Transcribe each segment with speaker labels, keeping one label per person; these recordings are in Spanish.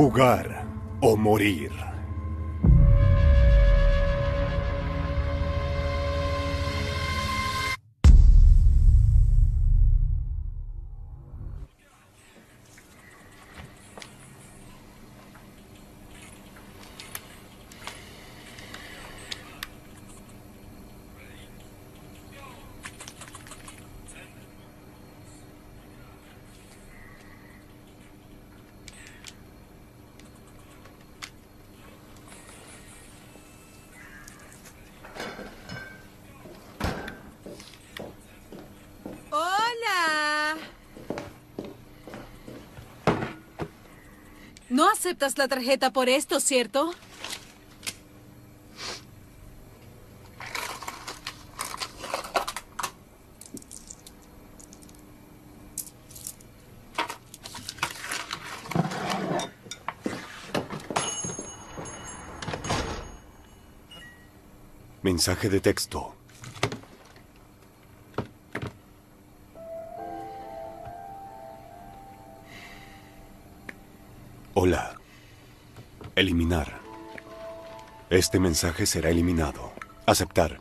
Speaker 1: Jugar o morir.
Speaker 2: ¡Hola! No aceptas la tarjeta por esto, ¿cierto?
Speaker 1: Mensaje de texto. Hola. Eliminar. Este mensaje será eliminado. Aceptar.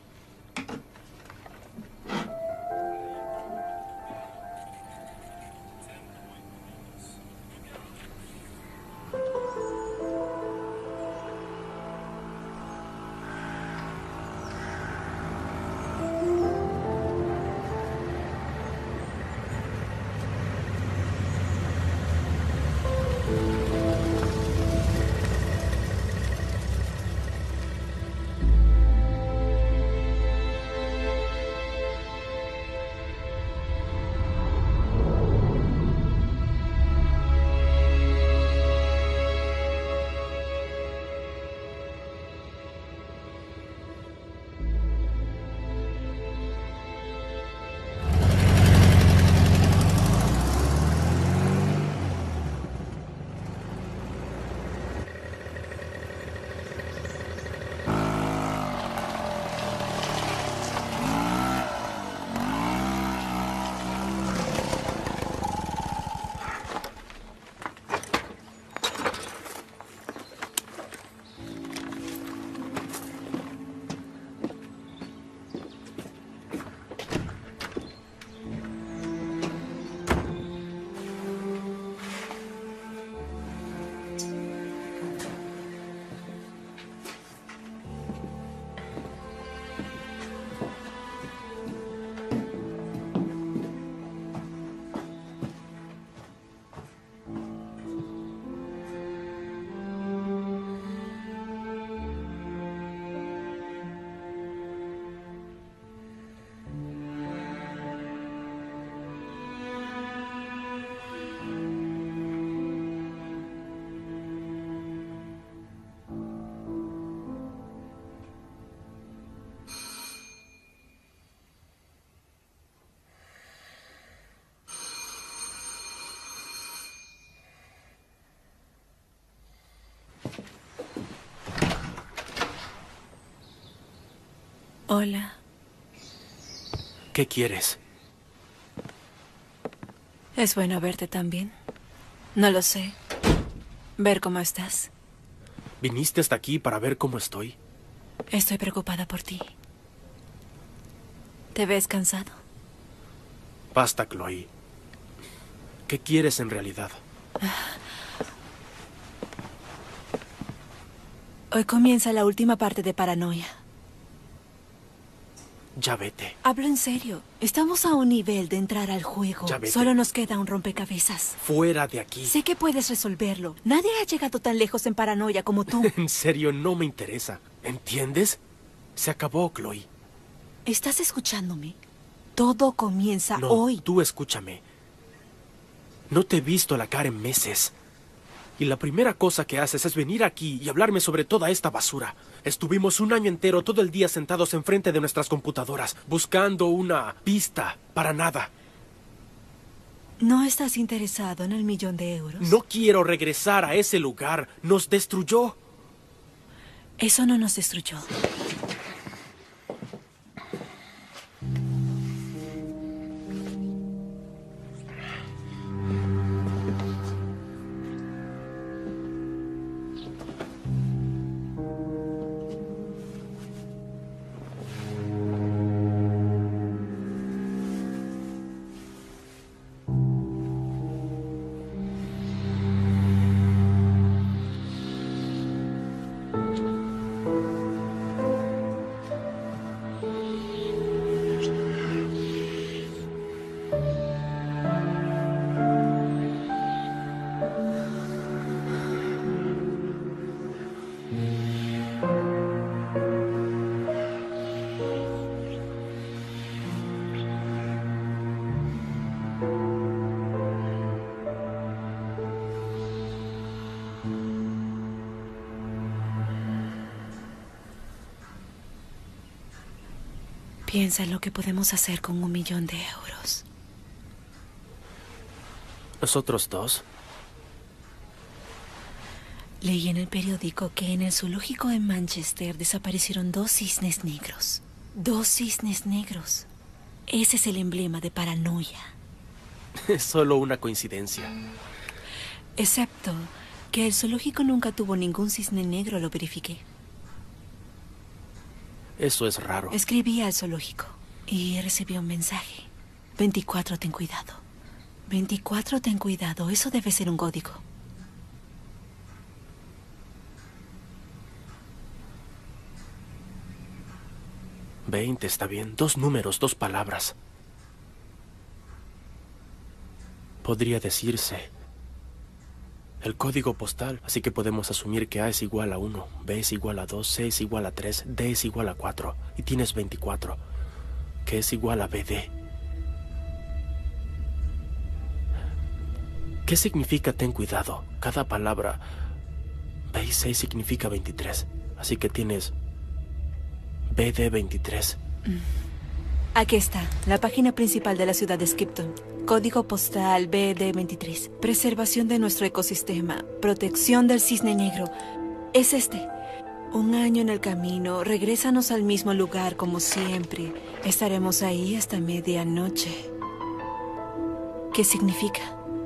Speaker 2: Hola.
Speaker 3: ¿Qué quieres?
Speaker 2: Es bueno verte también. No lo sé. Ver cómo estás.
Speaker 3: ¿Viniste hasta aquí para ver cómo estoy?
Speaker 2: Estoy preocupada por ti. ¿Te ves cansado?
Speaker 3: Basta, Chloe. ¿Qué quieres en realidad?
Speaker 2: Hoy comienza la última parte de Paranoia.
Speaker 3: Ya vete.
Speaker 2: Hablo en serio. Estamos a un nivel de entrar al juego.
Speaker 3: Ya vete.
Speaker 2: Solo nos queda un rompecabezas.
Speaker 3: Fuera de aquí.
Speaker 2: Sé que puedes resolverlo. Nadie ha llegado tan lejos en Paranoia como tú.
Speaker 3: En serio, no me interesa. ¿Entiendes? Se acabó, Chloe.
Speaker 2: ¿Estás escuchándome? Todo comienza
Speaker 3: No,
Speaker 2: hoy.
Speaker 3: tú escúchame. No te he visto la cara en meses. Y la primera cosa que haces es venir aquí y hablarme sobre toda esta basura. Estuvimos un año entero todo el día sentados enfrente de nuestras computadoras, buscando una pista para nada.
Speaker 2: ¿No estás interesado en el $1.000.000?
Speaker 3: No quiero regresar a ese lugar. Nos destruyó.
Speaker 2: Eso no nos destruyó. Piensa en lo que podemos hacer con 1.000.000 de euros.
Speaker 3: ¿Nosotros dos?
Speaker 2: Leí en el periódico que en el zoológico en Manchester desaparecieron 2 cisnes negros. 2 cisnes negros. Ese es el emblema de paranoia.
Speaker 3: Es solo una coincidencia.
Speaker 2: Excepto que el zoológico nunca tuvo ningún cisne negro, lo verifiqué.
Speaker 3: Eso es raro.
Speaker 2: Escribí al zoológico y recibí un mensaje. 24, ten cuidado. 24, ten cuidado. Eso debe ser un código.
Speaker 3: $20 está bien. 2 números, 2 palabras. Podría decirse el código postal, así que podemos asumir que A es igual a 1, B es igual a 2, C es igual a 3, D es igual a 4, y tienes 24, que es igual a BD. ¿Qué significa ten cuidado? Cada palabra, B y C significa 23, así que tienes BD23.
Speaker 2: Aquí está, la página principal de la ciudad de Skipton. Código postal BD23. Preservación de nuestro ecosistema. Protección del cisne negro. Es este. 1 año en el camino. Regrésanos al mismo lugar como siempre. Estaremos ahí hasta medianoche. ¿Qué significa?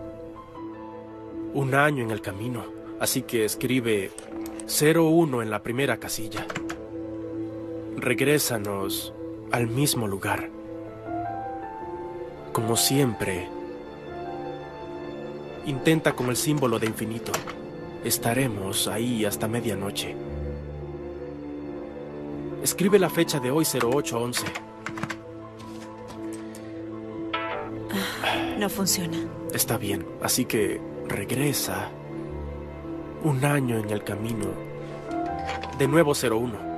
Speaker 3: 1 año en el camino, así que escribe 01 en la primera casilla. Regrésanos al mismo lugar. Como siempre, intenta con el símbolo de infinito. Estaremos ahí hasta medianoche. Escribe la fecha de hoy, 0811.
Speaker 2: No funciona.
Speaker 3: Está bien, así que regresa. 1 año en el camino. De nuevo 01.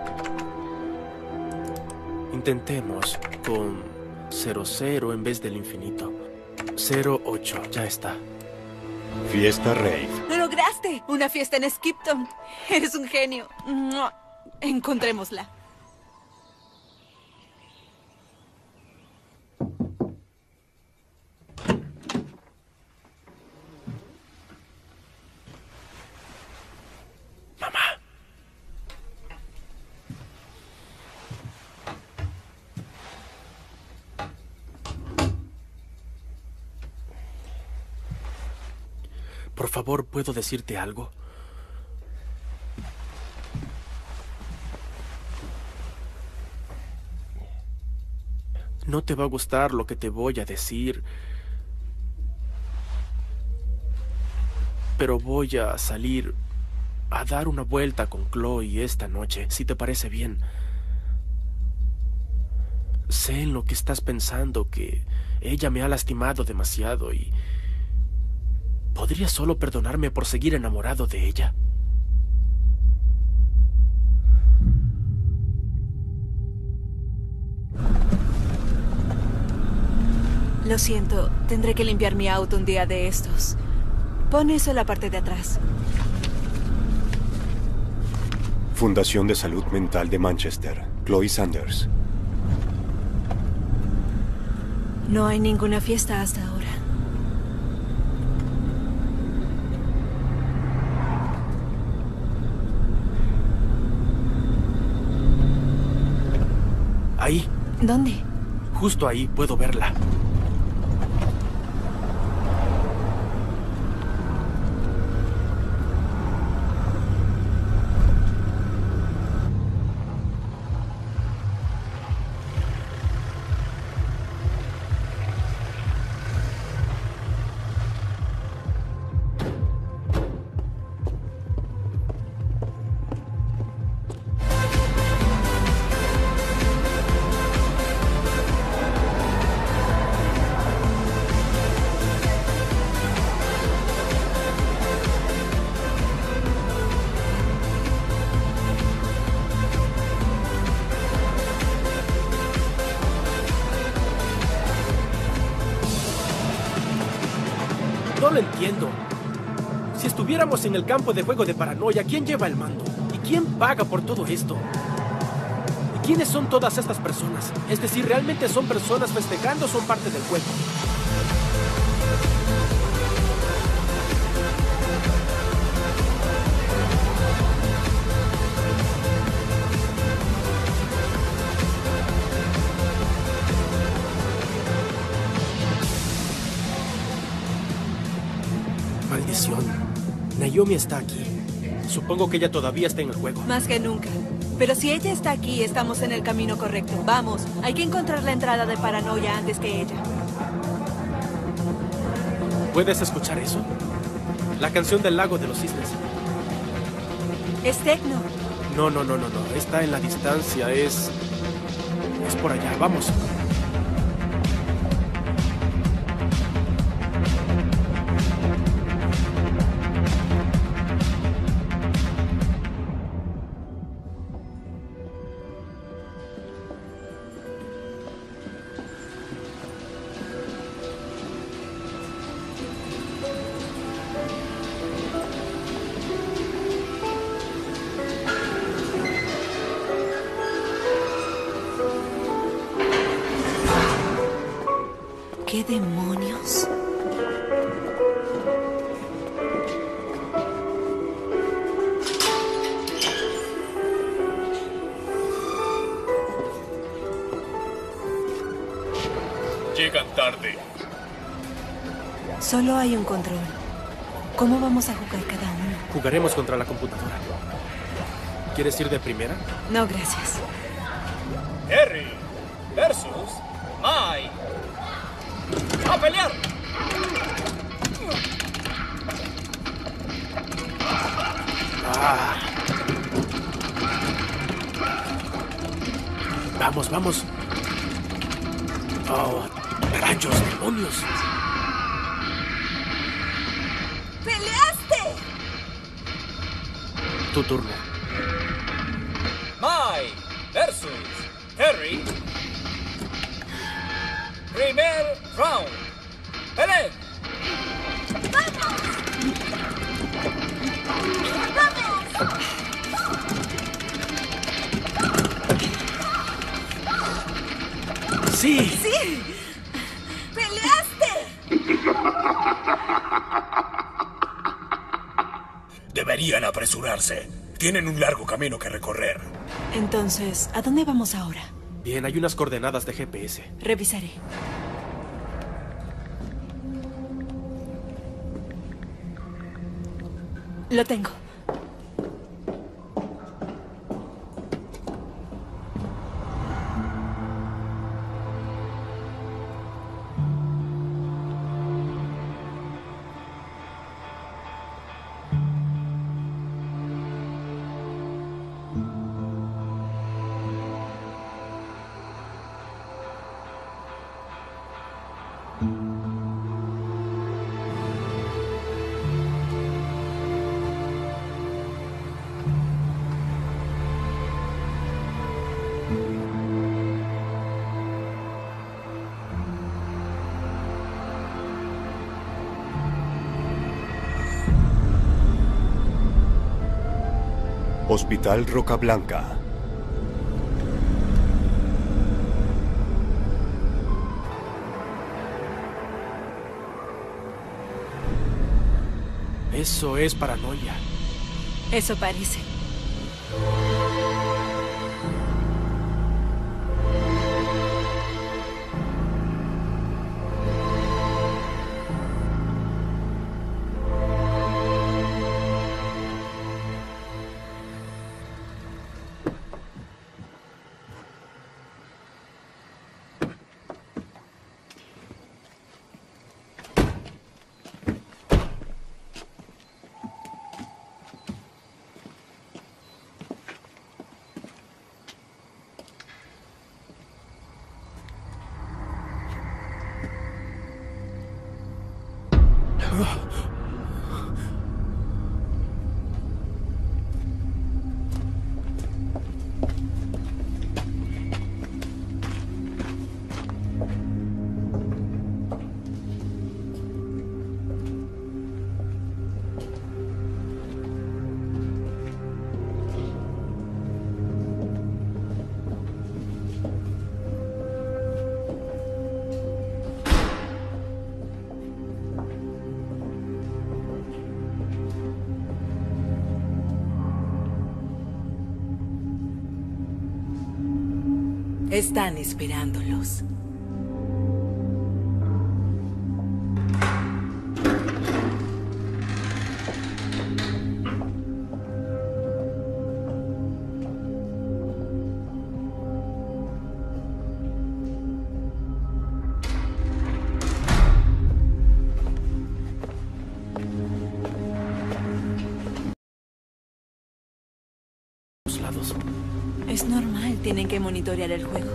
Speaker 3: Intentemos con 00 en vez del infinito. 08, ya está.
Speaker 1: Fiesta rave.
Speaker 2: ¡Lo lograste! ¡Una fiesta en Skipton! Eres un genio. Encontrémosla.
Speaker 3: Mamá. Por favor, ¿puedo decirte algo? No te va a gustar lo que te voy a decir, pero voy a salir a dar una vuelta con Chloe esta noche, si te parece bien. Sé en lo que estás pensando, que ella me ha lastimado demasiado y ¿podrías solo perdonarme por seguir enamorado de ella?
Speaker 2: Lo siento, tendré que limpiar mi auto un día de estos. Pon eso en la parte de atrás.
Speaker 1: Fundación de Salud Mental de Manchester. Chloe Sanders.
Speaker 2: No hay ninguna fiesta hasta ahora.
Speaker 3: Ahí.
Speaker 2: ¿Dónde?
Speaker 3: Justo ahí puedo verla. No lo entiendo. Si estuviéramos en el campo de juego de paranoia, ¿quién lleva el mando? ¿Y quién paga por todo esto? ¿Y ¿Quiénes son todas estas personas? Es decir, ¿realmente son personas festejando o son parte del juego? Maldición. Naomi está aquí. Supongo que ella todavía está en el juego.
Speaker 2: Más que nunca. Pero si ella está aquí, estamos en el camino correcto. Vamos, hay que encontrar la entrada de Paranoia antes que ella.
Speaker 3: ¿Puedes escuchar eso? La canción del lago de los cisnes.
Speaker 2: Es tecno.
Speaker 3: No. Está en la distancia. Es por allá. Vamos.
Speaker 2: ¿Qué demonios?
Speaker 4: Llegan tarde.
Speaker 2: Solo hay un control. ¿Cómo vamos a jugar cada uno?
Speaker 3: Jugaremos contra la computadora. ¿Quieres ir de primera?
Speaker 2: No, gracias.
Speaker 4: Harry versus Mike. ¡A pelear!
Speaker 3: Vamos. Oh, rayos, demonios.
Speaker 2: ¡Peleaste!
Speaker 3: Tu turno.
Speaker 4: Mike versus Harry. Primer round. ¡Peleen!
Speaker 3: ¡Sí!
Speaker 2: ¡Sí! ¡Peleaste!
Speaker 4: Deberían apresurarse. Tienen un largo camino que recorrer.
Speaker 2: Entonces, ¿a dónde vamos ahora?
Speaker 3: Bien, hay unas coordenadas de GPS.
Speaker 2: Revisaré. Lo tengo.
Speaker 1: Hospital Roca Blanca.
Speaker 3: Eso es paranoia.
Speaker 2: Eso parece.
Speaker 5: Están esperándolos.
Speaker 3: Lados.
Speaker 2: Es normal, tienen que monitorear el juego.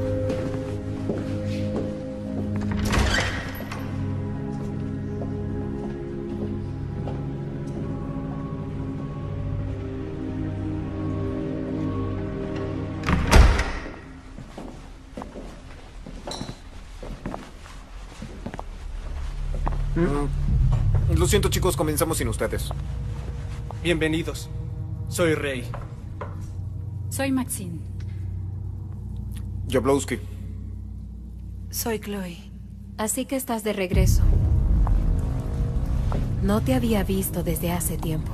Speaker 6: Lo siento, chicos, comenzamos sin ustedes.
Speaker 3: Bienvenidos. Soy Rey.
Speaker 7: Soy Maxine.
Speaker 6: Jablowski.
Speaker 2: Soy Chloe.
Speaker 7: Así que estás de regreso. No te había visto desde hace tiempo.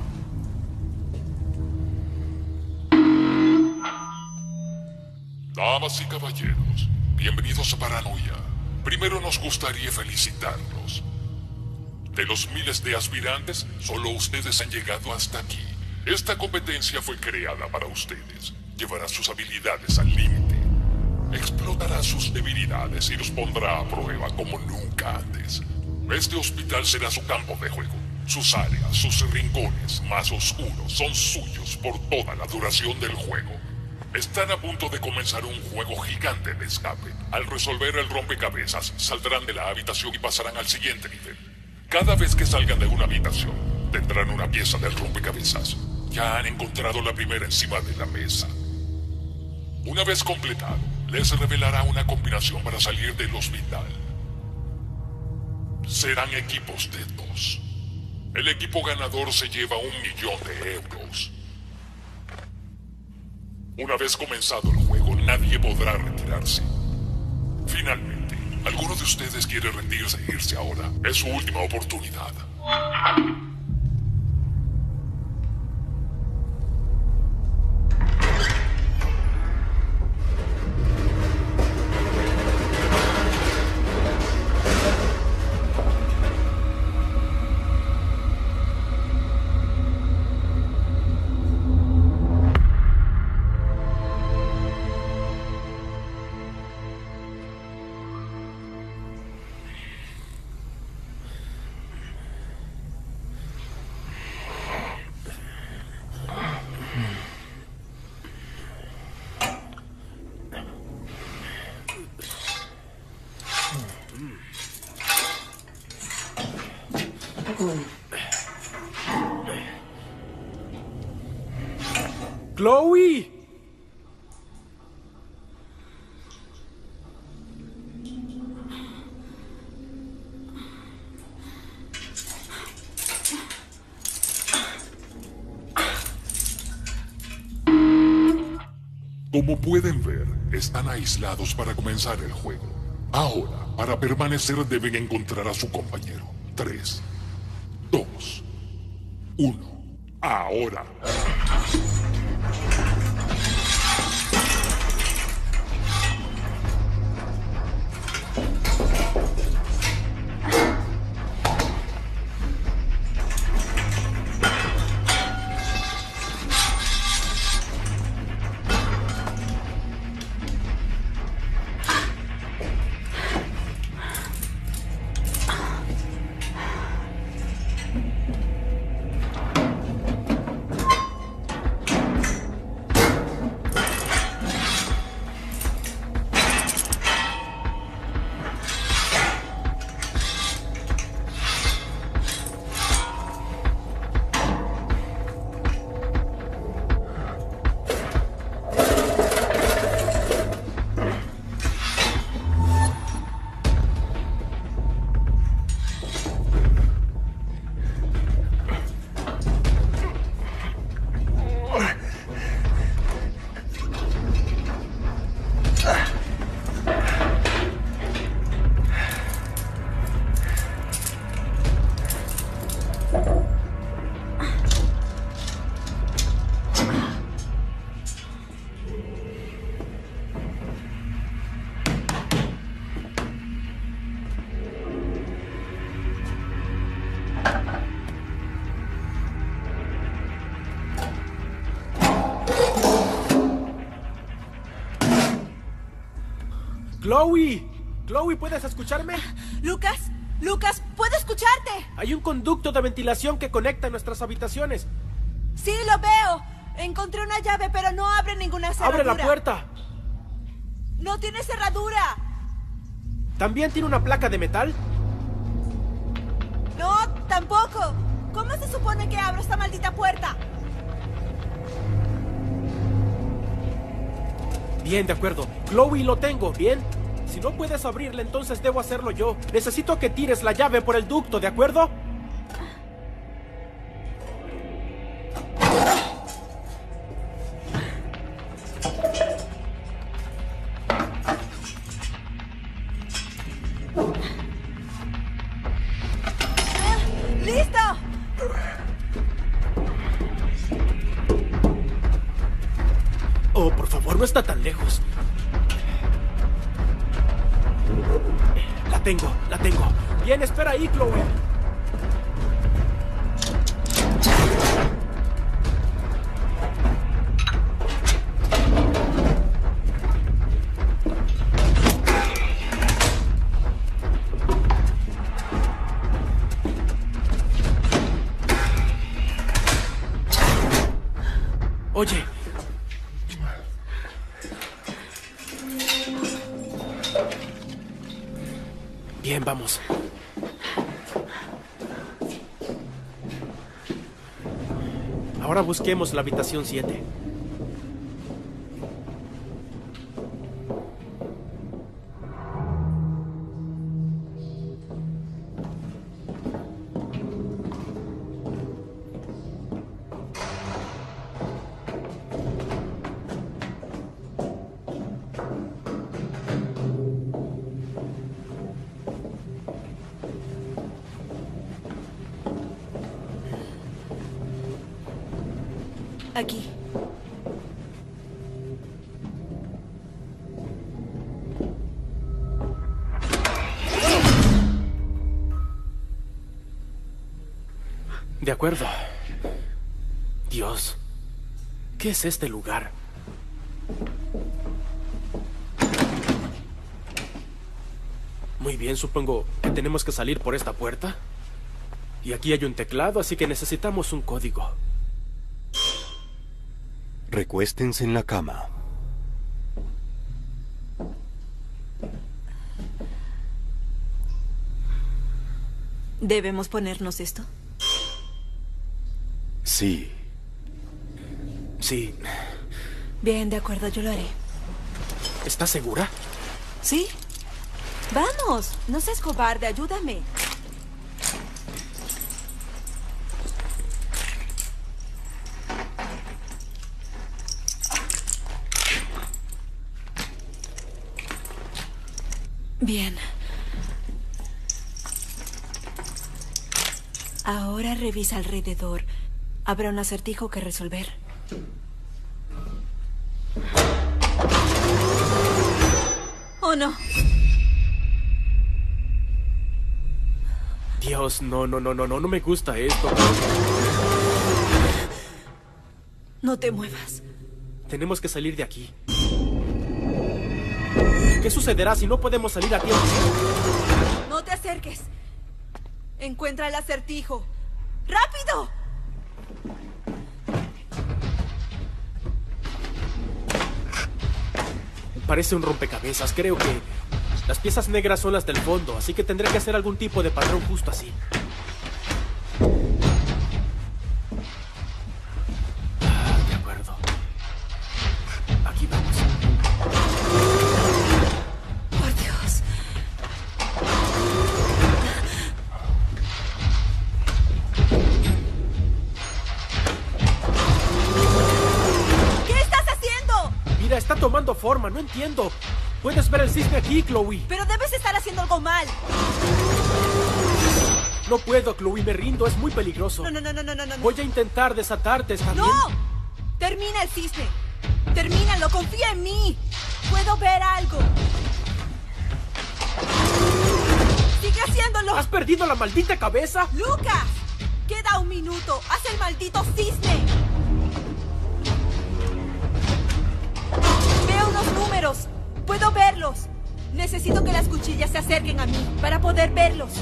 Speaker 8: Damas y caballeros, bienvenidos a Paranoia. Primero nos gustaría felicitarlos. De los miles de aspirantes, solo ustedes han llegado hasta aquí. Esta competencia fue creada para ustedes. Llevará sus habilidades al límite. Explotará sus debilidades y los pondrá a prueba como nunca antes. Este hospital será su campo de juego. Sus áreas, sus rincones más oscuros son suyos por toda la duración del juego. Están a punto de comenzar un juego gigante de escape. Al resolver el rompecabezas, saldrán de la habitación y pasarán al siguiente nivel. Cada vez que salgan de una habitación, tendrán una pieza del rompecabezas. Ya han encontrado la primera encima de la mesa. Una vez completado, les revelará una combinación para salir del hospital. Serán equipos de 2. El equipo ganador se lleva 1.000.000 de euros. Una vez comenzado el juego, nadie podrá retirarse. Finalmente, ¿alguno de ustedes quiere rendirse e irse ahora? Es su última oportunidad.
Speaker 3: ¡Chloe!
Speaker 8: Como pueden ver, están aislados para comenzar el juego. Ahora, para permanecer deben encontrar a su compañero. 3, 2, 1. Ahora.
Speaker 3: ¡Chloe! ¡Chloe, ¿puedes escucharme?
Speaker 2: Lucas, Lucas, ¿puedo escucharte?
Speaker 3: Hay un conducto de ventilación que conecta nuestras habitaciones.
Speaker 2: Sí, lo veo. Encontré una llave, pero no abre ninguna cerradura.
Speaker 3: ¡Abre la puerta!
Speaker 2: ¡No tiene cerradura!
Speaker 3: ¿También tiene una placa de metal?
Speaker 2: No, tampoco. ¿Cómo se supone que abro esta maldita puerta?
Speaker 3: Bien, de acuerdo. Chloe, lo tengo, ¿bien? Si no puedes abrirla, entonces debo hacerlo yo. Necesito que tires la llave por el ducto, ¿de acuerdo?
Speaker 2: ¡Listo!
Speaker 3: Oh, por favor, no está tan lejos. La tengo. Bien, espera ahí, Chloe. Oye. Bien, vamos. Ahora busquemos la habitación 7.
Speaker 2: Aquí.
Speaker 3: De acuerdo. Dios, ¿qué es este lugar? Muy bien, supongo que tenemos que salir por esta puerta. Y aquí hay un teclado, así que necesitamos un código.
Speaker 1: Recuéstense en la cama.
Speaker 2: ¿Debemos ponernos esto?
Speaker 1: Sí.
Speaker 3: Sí.
Speaker 2: Bien, de acuerdo, yo lo haré.
Speaker 3: ¿Estás segura?
Speaker 2: ¿Sí? Vamos, no seas cobarde, ayúdame. Bien. Ahora revisa alrededor. Habrá un acertijo que resolver. ¿O no?
Speaker 3: Dios, no me gusta esto.
Speaker 2: No te muevas.
Speaker 3: Tenemos que salir de aquí. ¿Qué sucederá si no podemos salir a tiempo?
Speaker 2: No te acerques. Encuentra el acertijo. ¡Rápido!
Speaker 3: Parece un rompecabezas. Creo que las piezas negras son las del fondo, así que tendré que hacer algún tipo de patrón justo así. De acuerdo. Aquí vamos.
Speaker 2: Por Dios. ¿Qué estás haciendo?
Speaker 3: Mira, está tomando forma, no entiendo. Puedes ver el cisne aquí, Chloe.
Speaker 2: Pero debes estar haciendo algo mal.
Speaker 3: No puedo, Chloe, me rindo, es muy peligroso.
Speaker 2: No.
Speaker 3: Voy a intentar desatarte, ¿está bien?
Speaker 2: ¡No! Termina el cisne. Termínalo, confía en mí. Puedo ver algo. Sigue haciéndolo.
Speaker 3: ¿Has perdido la maldita cabeza?
Speaker 2: ¡Lucas! Queda un minuto. ¡Haz el maldito cisne! Veo unos números. Puedo verlos. Necesito que las cuchillas se acerquen a mí para poder verlos.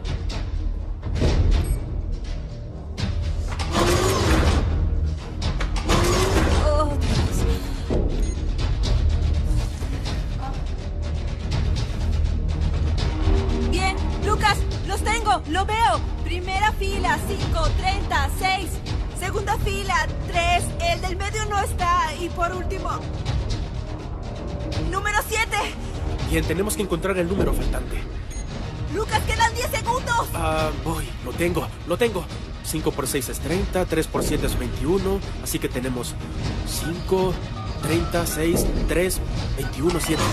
Speaker 2: Oh, Dios. Bien, Lucas, los tengo, lo veo. Primera fila, 5, 30, 6. Segunda fila, 3. El del medio no está. Y por último, número 7.
Speaker 3: Bien, tenemos que encontrar el número faltante.
Speaker 2: Lucas, quedan 10 segundos.
Speaker 3: Voy, lo tengo. 5 por 6 es 30, 3 por 7 es 21, así que tenemos 5, 30, 6, 3, 21, 7.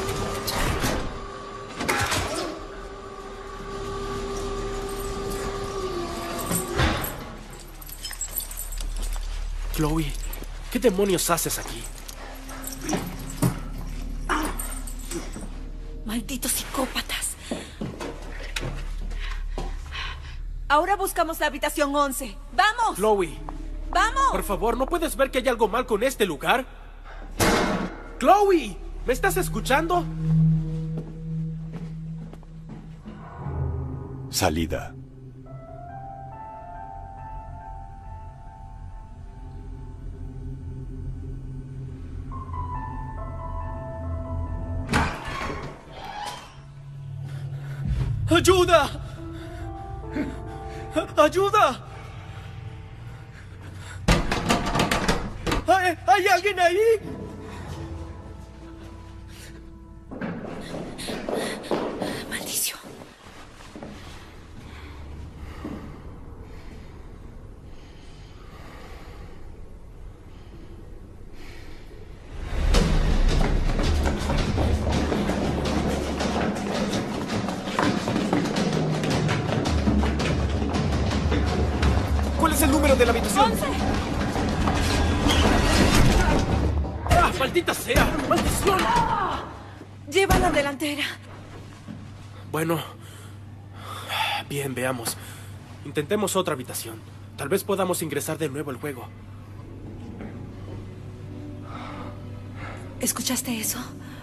Speaker 3: Chloe, ¿qué demonios haces aquí?
Speaker 2: Malditos psicópatas. Ahora buscamos la habitación 11. ¡Vamos!
Speaker 3: Chloe,
Speaker 2: ¡Vamos!
Speaker 3: por favor, ¿no puedes ver que hay algo mal con este lugar? Chloe, ¿me estás escuchando?
Speaker 1: Salida.
Speaker 3: ¡Ayuda! ¡Ayuda! ¿Hay alguien ahí?
Speaker 2: Maldición.
Speaker 6: ¿Cuál es el número de la habitación?
Speaker 2: 11.
Speaker 3: ¡Ah, maldita sea! ¡Maldición!
Speaker 2: Lleva la delantera.
Speaker 3: Bueno, bien, veamos. Intentemos otra habitación. Tal vez podamos ingresar de nuevo al juego.
Speaker 2: ¿Escuchaste eso?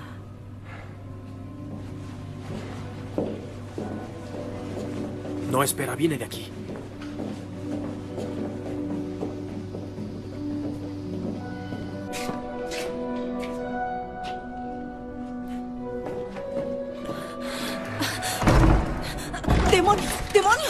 Speaker 3: No, espera, viene de aquí.
Speaker 2: ¡Demonios! ¡Demonios!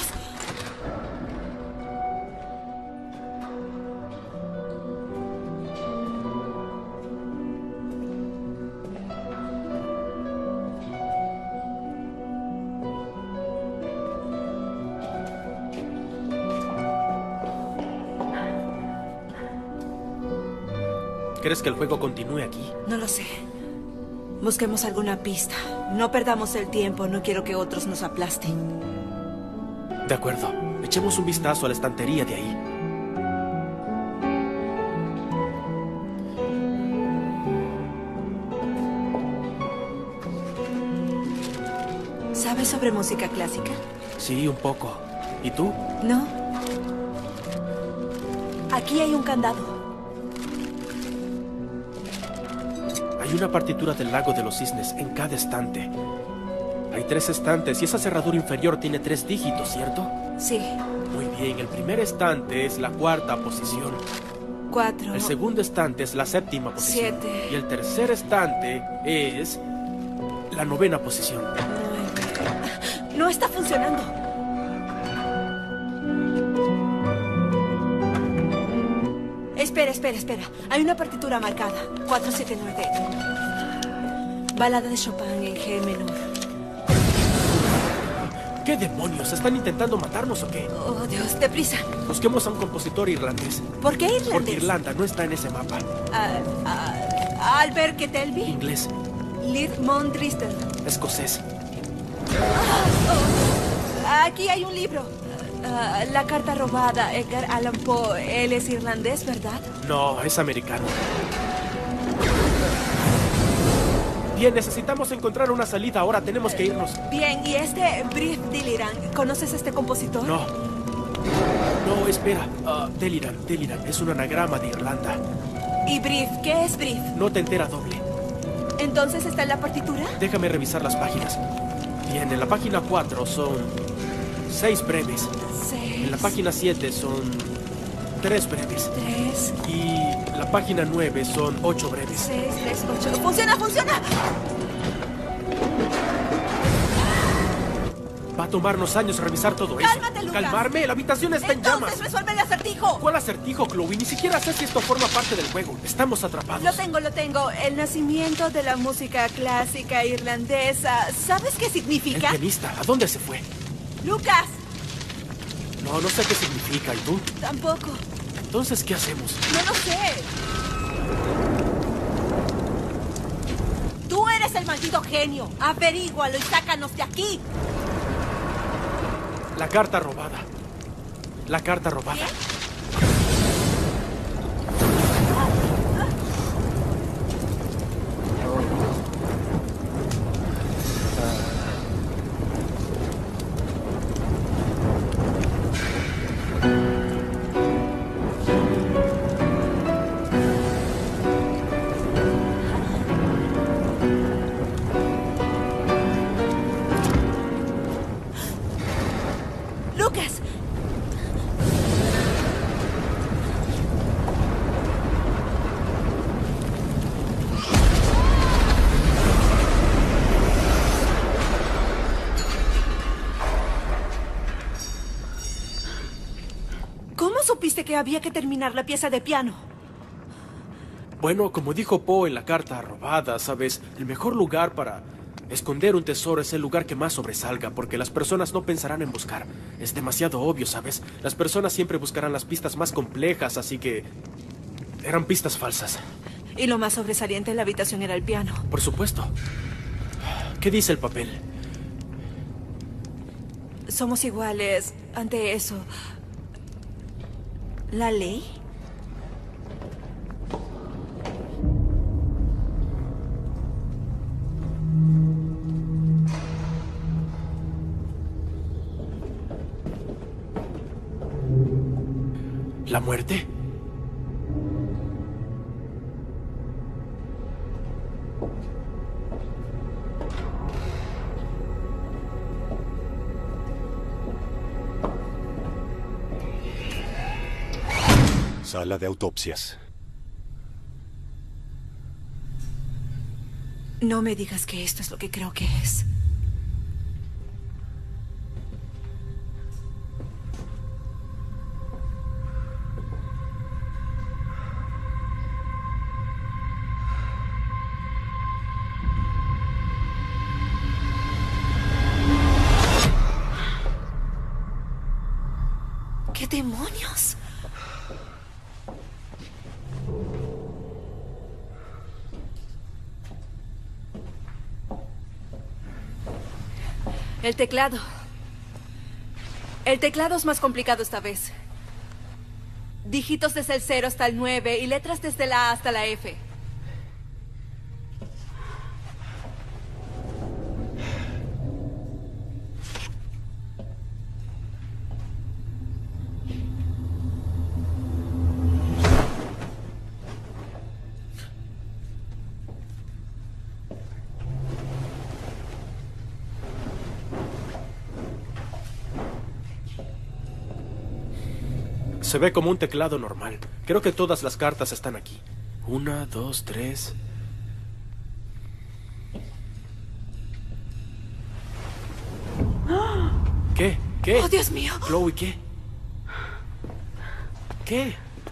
Speaker 3: ¿Crees que el juego continúe aquí?
Speaker 2: No lo sé. Busquemos alguna pista. No perdamos el tiempo. No quiero que otros nos aplasten.
Speaker 3: De acuerdo. Echemos un vistazo a la estantería de ahí.
Speaker 2: ¿Sabes sobre música clásica?
Speaker 3: Sí, un poco. ¿Y tú?
Speaker 2: No. Aquí hay un candado.
Speaker 3: Hay una partitura del Lago de los Cisnes en cada estante. Hay 3 estantes y esa cerradura inferior tiene 3 dígitos, ¿cierto?
Speaker 2: Sí.
Speaker 3: Muy bien, el primer estante es la 4ª posición.
Speaker 2: 4.
Speaker 3: El segundo estante es la 7ª posición.
Speaker 2: 7.
Speaker 3: Y el tercer estante es la 9ª posición.
Speaker 2: 9. No está funcionando. Espera. Hay una partitura marcada. 479. Balada de Chopin en G menor.
Speaker 3: ¿Qué demonios? ¿Están intentando matarnos o qué?
Speaker 2: Oh, Dios, deprisa.
Speaker 3: Busquemos a un compositor irlandés.
Speaker 2: ¿Por qué irlandés?
Speaker 3: Porque Irlanda no está en ese mapa.
Speaker 2: Albert Ketelby.
Speaker 3: Inglés,
Speaker 2: Leith Mondristel.
Speaker 3: escocés.
Speaker 2: Aquí hay un libro. La carta robada. Edgar Allan Poe. Él es irlandés, ¿verdad?
Speaker 3: No, es americano. Bien, necesitamos encontrar una salida ahora. Tenemos que irnos.
Speaker 2: Bien, ¿y Brief Diliran? ¿Conoces a este compositor?
Speaker 3: No. No, espera. Deliran es un anagrama de Irlanda.
Speaker 2: ¿Y Brief? ¿Qué es Brief?
Speaker 3: Nota entera doble.
Speaker 2: ¿Entonces está en la partitura?
Speaker 3: Déjame revisar las páginas. Bien, en la página 4 son 6 breves.
Speaker 2: 6.
Speaker 3: En la página 7 son 3 breves.
Speaker 2: 3.
Speaker 3: Y la página 9 son 8 breves.
Speaker 2: 6, 3, 8. ¡Funciona, funciona!
Speaker 3: Va a tomarnos años revisar todo eso.
Speaker 2: ¡Cálmate, Lucas!
Speaker 3: ¡Calmarme! ¡La habitación está en llamas!
Speaker 2: ¡Entonces resuelve el acertijo!
Speaker 3: ¿Cuál acertijo, Chloe? Ni siquiera sé si esto forma parte del juego. Estamos atrapados.
Speaker 2: Lo tengo. El nacimiento de la música clásica irlandesa. ¿Sabes qué
Speaker 3: El
Speaker 2: significa?
Speaker 3: pianista, ¿a dónde se fue?
Speaker 2: ¡Lucas!
Speaker 3: No sé qué significa. ¿Y tú?
Speaker 2: Tampoco.
Speaker 3: Entonces, ¿qué hacemos?
Speaker 2: No lo sé. Tú eres el maldito genio. Averígualo y sácanos de aquí.
Speaker 3: La carta robada. La carta robada.
Speaker 2: Lucas. ¿Cómo supiste que había que terminar la pieza de piano?
Speaker 3: Bueno, como dijo Poe en la carta robada, ¿sabes? El mejor lugar para esconder un tesoro es el lugar que más sobresalga, porque las personas no pensarán en buscar. Es demasiado obvio, ¿sabes? Las personas siempre buscarán las pistas más complejas, así que eran pistas falsas.
Speaker 2: Y lo más sobresaliente en la habitación era el piano.
Speaker 3: Por supuesto. ¿Qué dice el papel?
Speaker 2: Somos iguales ante eso. ¿La ley?
Speaker 3: ¿La muerte?
Speaker 1: Sala de autopsias.
Speaker 2: No me digas que esto es lo que creo que es. ¿Qué demonios? El teclado. El teclado es más complicado esta vez. Dígitos desde el 0 hasta el 9 y letras desde la A hasta la F.
Speaker 3: Se ve como un teclado normal. Creo que todas las cartas están aquí. 1, 2, 3. ¿Qué? ¿Qué?
Speaker 2: ¡Oh, Dios mío!
Speaker 3: Chloe, ¿qué? ¿Qué?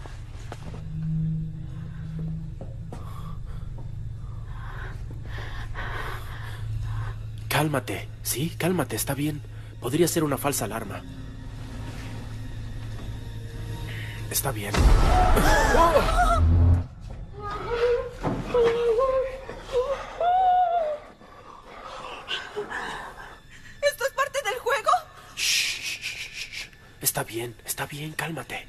Speaker 3: Cálmate. Sí, cálmate, está bien. Podría ser una falsa alarma. Está bien.
Speaker 2: ¿Esto es parte del juego?
Speaker 3: Shh. Está bien, cálmate.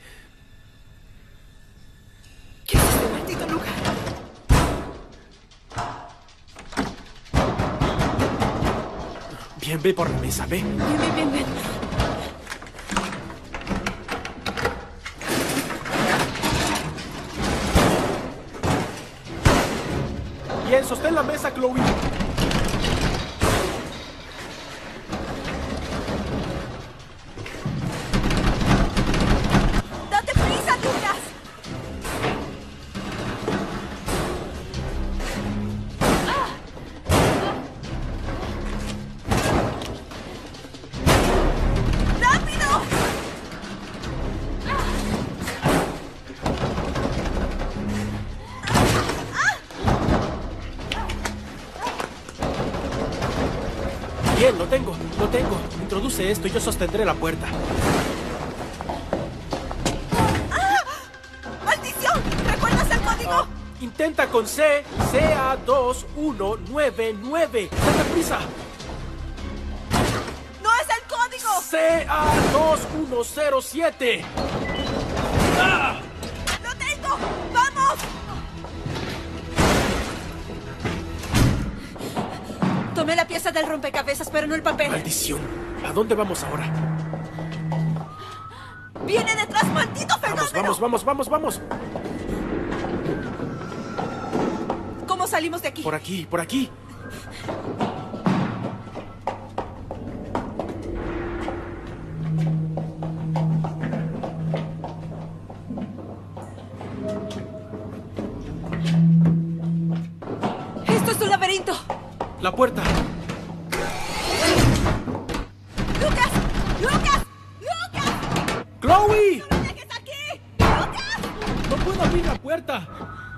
Speaker 2: ¿Qué es este maldito lugar?
Speaker 3: Bien, ve por la mesa, ve.
Speaker 2: Ven.
Speaker 3: Bien, sostén la mesa, Chloe.
Speaker 2: ¡Date prisa, Lucas! ¡Rápido!
Speaker 3: Bien, lo tengo. Introduce esto y yo sostendré la puerta.
Speaker 2: ¡Maldición! ¿Recuerdas el código?
Speaker 3: Intenta con CA2199. ¡Date prisa!
Speaker 2: ¡No es el código!
Speaker 3: CA2107.
Speaker 2: ¡Lo tengo! ¡Vamos! Tomé la pieza del rompecabezas, pero no el papel.
Speaker 3: Maldición. ¿A dónde vamos ahora?
Speaker 2: ¡Viene detrás, maldito fenómeno!
Speaker 3: Vamos.
Speaker 2: ¿Cómo salimos de aquí?
Speaker 3: Por aquí.
Speaker 2: ¡Esto es un laberinto!
Speaker 3: La puerta.
Speaker 2: ¡Lucas!
Speaker 3: ¡Chloe!
Speaker 2: ¡No me dejes aquí! ¡Lucas!
Speaker 3: ¡No puedo abrir la puerta!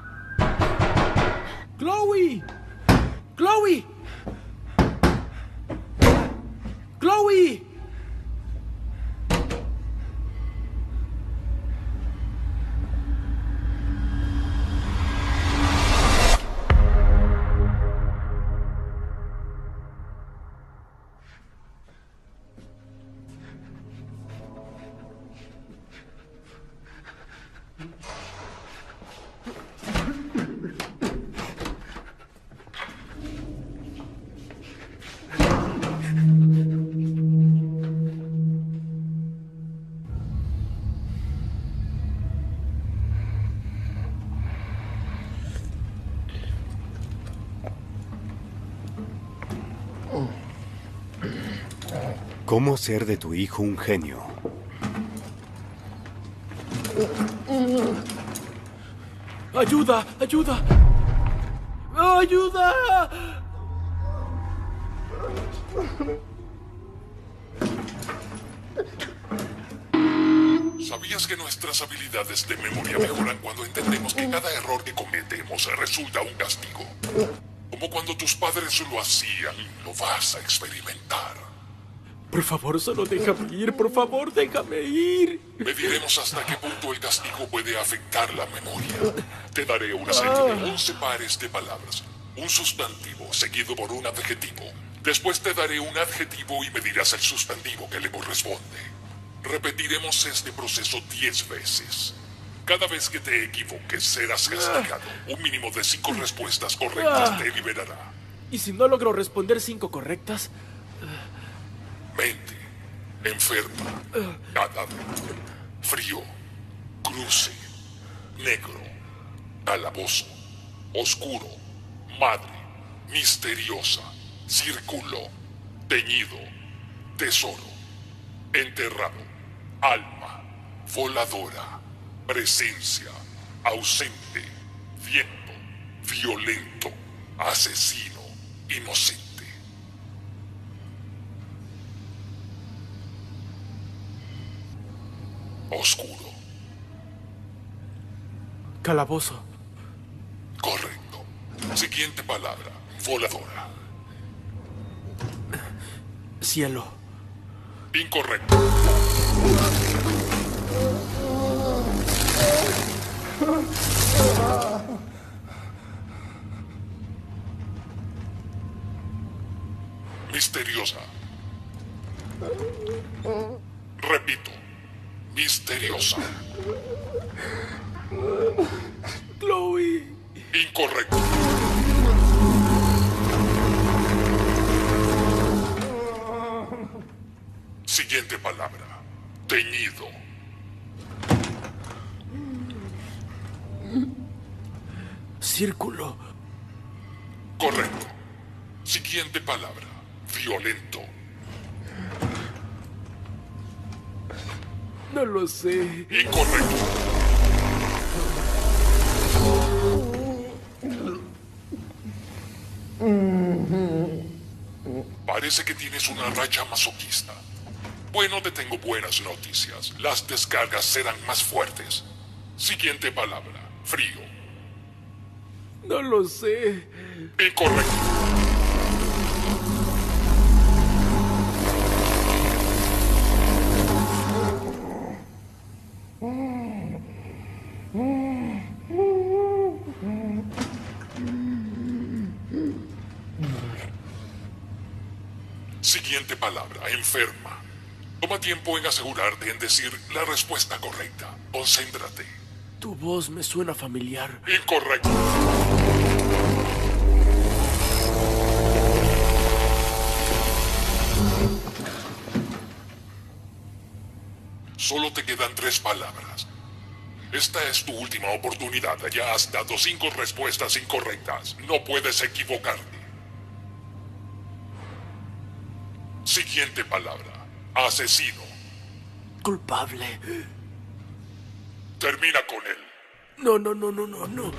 Speaker 3: ¡Chloe!
Speaker 1: ¿Cómo hacer de tu hijo un genio?
Speaker 3: ¡Ayuda!
Speaker 8: ¿Sabías que nuestras habilidades de memoria mejoran cuando entendemos que cada error que cometemos resulta un castigo? Como cuando tus padres lo hacían, lo vas a experimentar.
Speaker 3: Por favor, solo déjame ir. Por favor, déjame ir.
Speaker 8: Mediremos hasta qué punto el castigo puede afectar la memoria. Te daré una serie de 11 pares de palabras. Un sustantivo seguido por un adjetivo. Después te daré un adjetivo y me dirás el sustantivo que le corresponde. Repetiremos este proceso 10 veces. Cada vez que te equivoques serás castigado. Un mínimo de 5 respuestas correctas te liberará.
Speaker 3: ¿Y si no logro responder 5 correctas?
Speaker 8: Mente, enferma, cadáver, frío, cruce, negro, calabozo, oscuro, madre, misteriosa, círculo, teñido, tesoro, enterrado, alma, voladora, presencia, ausente, viento, violento, asesino, inocente. Oscuro.
Speaker 3: Calabozo.
Speaker 8: Correcto. Siguiente palabra. Voladora.
Speaker 3: Cielo.
Speaker 8: Incorrecto. Misteriosa. Repito. Misteriosa.
Speaker 3: Chloe.
Speaker 8: Incorrecto. Siguiente palabra. Teñido.
Speaker 3: Círculo.
Speaker 8: Correcto. Siguiente palabra. Violento.
Speaker 3: No lo sé.
Speaker 8: Incorrecto. Parece que tienes una racha masoquista. Bueno, te tengo buenas noticias. Las descargas serán más fuertes. Siguiente palabra. Frío.
Speaker 3: No lo sé.
Speaker 8: Incorrecto. Siguiente palabra. Enferma. Toma tiempo en asegurarte en decir la respuesta correcta. Concéntrate.
Speaker 3: Tu voz me suena familiar.
Speaker 8: Incorrecto. Solo te quedan 3 palabras. Esta es tu última oportunidad. Ya has dado 5 respuestas incorrectas. No puedes equivocarte. Siguiente palabra. Asesino.
Speaker 3: Culpable.
Speaker 8: Termina con él.
Speaker 3: No.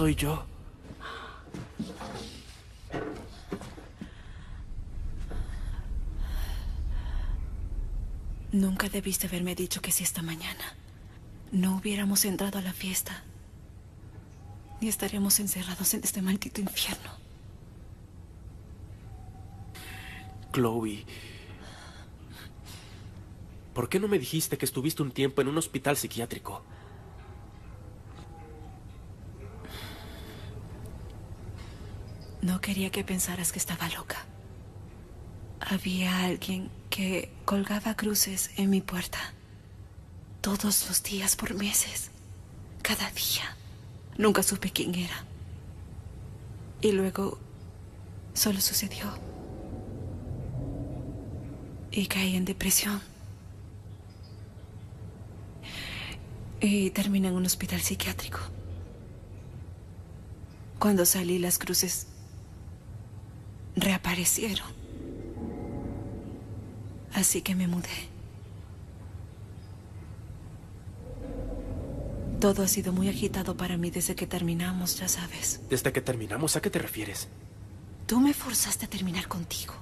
Speaker 3: soy yo.
Speaker 2: Nunca debiste haberme dicho que si esta mañana no hubiéramos entrado a la fiesta, ni estaríamos encerrados en este maldito infierno.
Speaker 3: Chloe, ¿por qué no me dijiste que estuviste un tiempo en un hospital psiquiátrico?
Speaker 2: No quería que pensaras que estaba loca. Había alguien que colgaba cruces en mi puerta. Todos los días por meses. Cada día. Nunca supe quién era. Y luego solo sucedió. Y caí en depresión. Y terminé en un hospital psiquiátrico. Cuando salí, las cruces reaparecieron. Así que me mudé. Todo ha sido muy agitado para mí desde que terminamos, ya sabes.
Speaker 3: ¿Desde que terminamos? ¿A qué te refieres?
Speaker 2: Tú me forzaste a terminar contigo.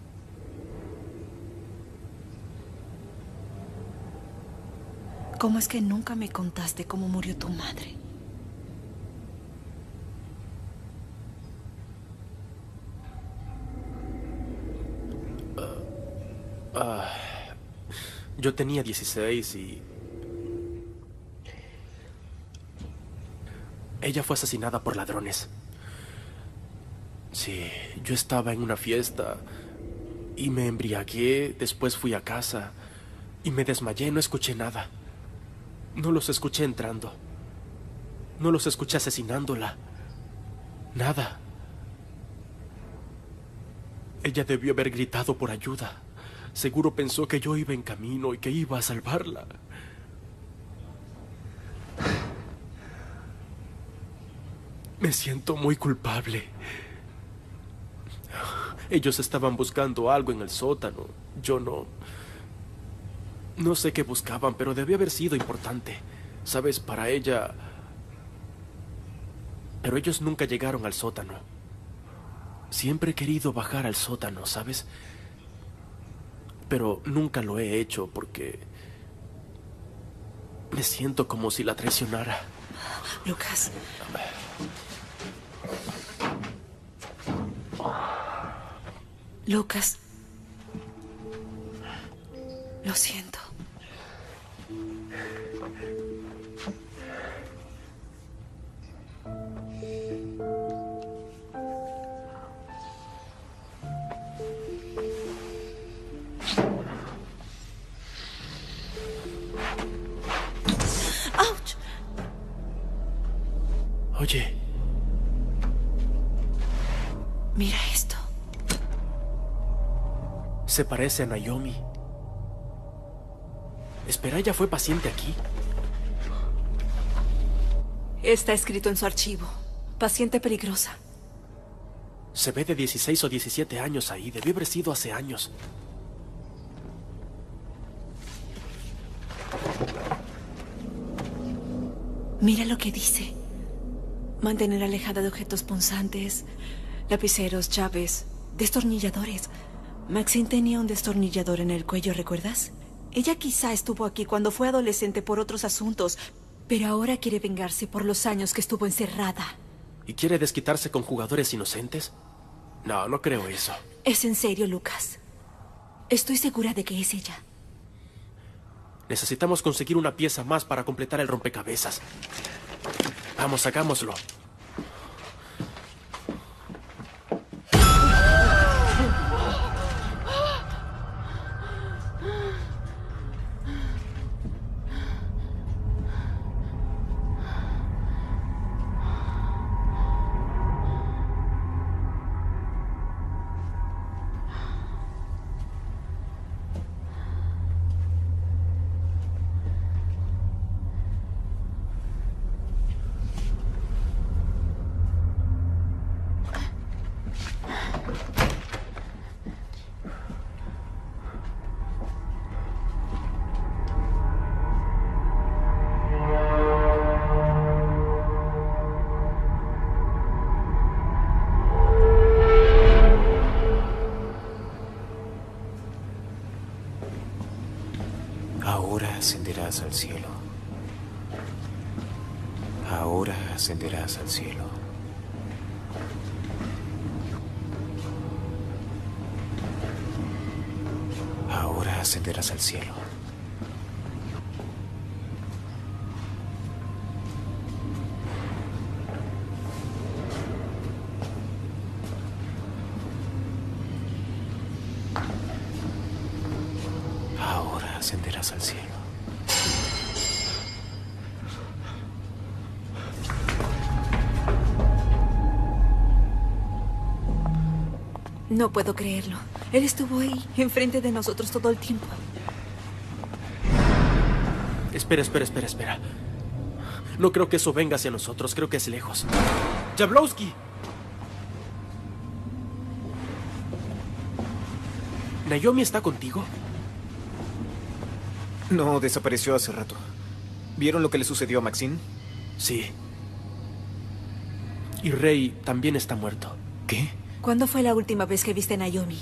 Speaker 2: ¿Cómo es que nunca me contaste cómo murió tu madre?
Speaker 3: Yo tenía 16 y... ella fue asesinada por ladrones. Sí, yo estaba en una fiesta y me embriagué, después fui a casa y me desmayé, no escuché nada. No los escuché entrando. No los escuché asesinándola. Nada. Ella debió haber gritado por ayuda. Seguro pensó que yo iba en camino y que iba a salvarla. Me siento muy culpable. Ellos estaban buscando algo en el sótano. Yo no... no sé qué buscaban, pero debió haber sido importante. ¿Sabes? Para ella... Pero ellos nunca llegaron al sótano. Siempre he querido bajar al sótano, ¿sabes? Pero nunca lo he hecho porque... me siento como si la traicionara.
Speaker 2: Lucas. Lucas. Lo siento. ¡Auch!
Speaker 3: Oye.
Speaker 2: Mira esto.
Speaker 3: Se parece a Naomi. Espera, ¿ella fue paciente aquí?
Speaker 2: Está escrito en su archivo. Paciente peligrosa.
Speaker 3: Se ve de 16 o 17 años ahí. Debió haber sido hace años.
Speaker 2: Mira lo que dice. Mantener alejada de objetos punzantes, lapiceros, llaves, destornilladores. Maxine tenía un destornillador en el cuello, ¿recuerdas? Ella quizá estuvo aquí cuando fue adolescente por otros asuntos, pero ahora quiere vengarse por los años que estuvo encerrada.
Speaker 3: ¿Y quiere desquitarse con jugadores inocentes? No, no creo eso.
Speaker 2: ¿Es en serio, Lucas? Estoy segura de que es ella.
Speaker 3: Necesitamos conseguir una pieza más para completar el rompecabezas. Vamos, hagámoslo.
Speaker 9: Ahora ascenderás al cielo. Ahora ascenderás al cielo. Ahora ascenderás al cielo. Ahora ascenderás al cielo.
Speaker 2: No puedo creerlo. Él estuvo ahí, enfrente de nosotros todo el tiempo.
Speaker 3: Espera. No creo que eso venga hacia nosotros. Creo que es lejos. ¡Jablowski! ¿Naomi está contigo?
Speaker 6: No, desapareció hace rato. ¿Vieron lo que le sucedió a Maxine?
Speaker 3: Sí. Y Rey también está muerto.
Speaker 6: ¿Qué?
Speaker 2: ¿Cuándo fue la última vez que viste a Naomi?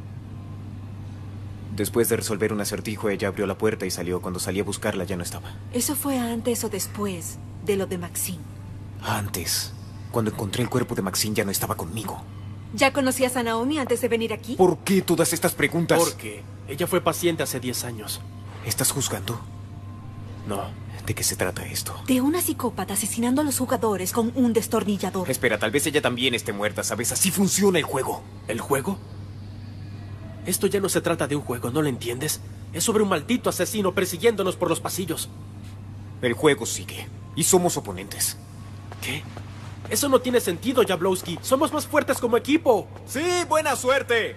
Speaker 6: Después de resolver un acertijo, ella abrió la puerta y salió. Cuando salí a buscarla, ya no estaba.
Speaker 2: ¿Eso fue antes o después de lo de Maxine?
Speaker 6: Antes. Cuando encontré el cuerpo de Maxine, ya no estaba conmigo.
Speaker 2: ¿Ya conocías a Naomi antes de venir aquí?
Speaker 6: ¿Por qué todas estas preguntas?
Speaker 3: Porque ella fue paciente hace 10 años.
Speaker 6: ¿Estás juzgando?
Speaker 3: No.
Speaker 6: ¿De qué se trata esto?
Speaker 2: De una psicópata asesinando a los jugadores con un destornillador.
Speaker 6: Espera, tal vez ella también esté muerta, ¿sabes? Así funciona el juego.
Speaker 3: ¿El juego? Esto ya no se trata de un juego, ¿no lo entiendes? Es sobre un maldito asesino persiguiéndonos por los pasillos.
Speaker 6: El juego sigue. Y somos oponentes.
Speaker 3: ¿Qué? Eso no tiene sentido, Jablowski. Somos más fuertes como equipo.
Speaker 6: ¡Sí! ¡Buena suerte!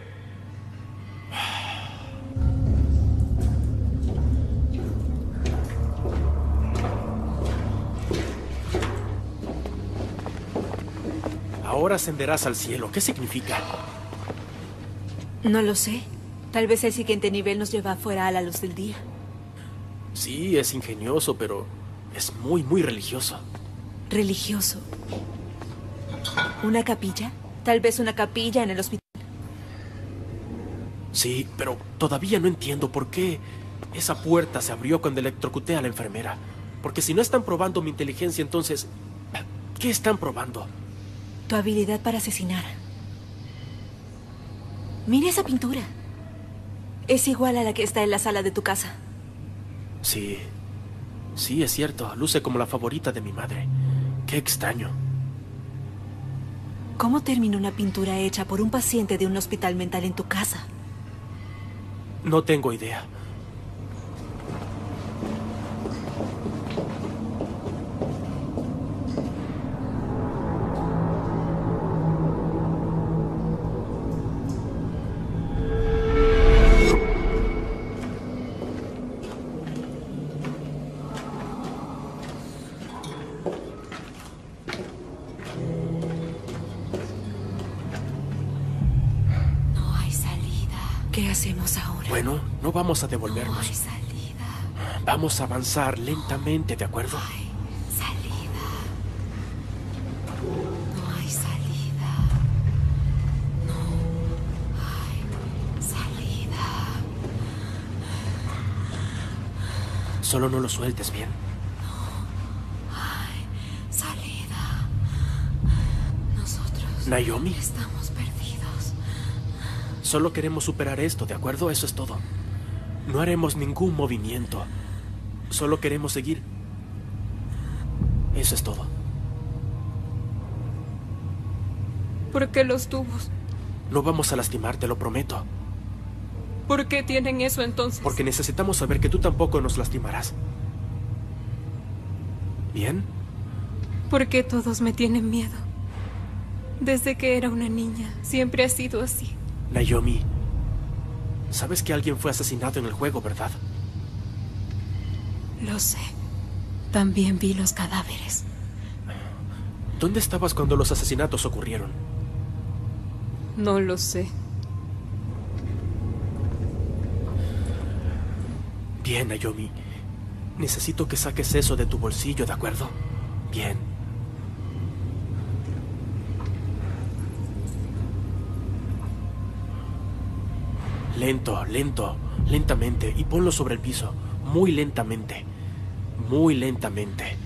Speaker 3: Ahora ascenderás al cielo. ¿Qué significa?
Speaker 2: No lo sé. Tal vez el siguiente nivel nos lleva afuera a la luz del día.
Speaker 3: Sí, es ingenioso, pero es muy, muy religioso.
Speaker 2: Religioso. ¿Una capilla? Tal vez una capilla en el hospital.
Speaker 3: Sí, pero todavía no entiendo por qué esa puerta se abrió cuando electrocuté a la enfermera. Porque si no están probando mi inteligencia, entonces, ¿qué están probando?
Speaker 2: Tu habilidad para asesinar. Mira esa pintura. Es igual a la que está en la sala de tu casa.
Speaker 3: Sí, es cierto. Luce como la favorita de mi madre. Qué extraño.
Speaker 2: ¿Cómo termina una pintura hecha por un paciente de un hospital mental en tu casa?
Speaker 3: No tengo idea.
Speaker 2: ¿Qué hacemos ahora?
Speaker 3: Bueno, no vamos a devolvernos.
Speaker 2: No hay salida.
Speaker 3: Vamos a avanzar lentamente, ¿de acuerdo?
Speaker 2: No hay salida. No hay salida. No hay salida.
Speaker 3: Solo no lo sueltes bien.
Speaker 2: No hay salida. Nosotros
Speaker 3: Naomi.
Speaker 2: estamos perdidos.
Speaker 3: Solo queremos superar esto, ¿de acuerdo? Eso es todo. No haremos ningún movimiento. Solo queremos seguir. Eso es todo.
Speaker 10: ¿Por qué los tubos?
Speaker 3: No vamos a lastimar, te lo prometo.
Speaker 10: ¿Por qué tienen eso entonces?
Speaker 3: Porque necesitamos saber que tú tampoco nos lastimarás. ¿Bien?
Speaker 10: ¿Por qué todos me tienen miedo? Desde que era una niña, siempre ha sido así.
Speaker 3: Naomi, sabes que alguien fue asesinado en el juego, ¿verdad?
Speaker 10: Lo sé. También vi los cadáveres.
Speaker 3: ¿Dónde estabas cuando los asesinatos ocurrieron?
Speaker 10: No lo sé.
Speaker 3: Bien, Naomi. Necesito que saques eso de tu bolsillo, ¿de acuerdo? Bien. Lentamente, y ponlo sobre el piso. muy lentamente. Muy lentamente.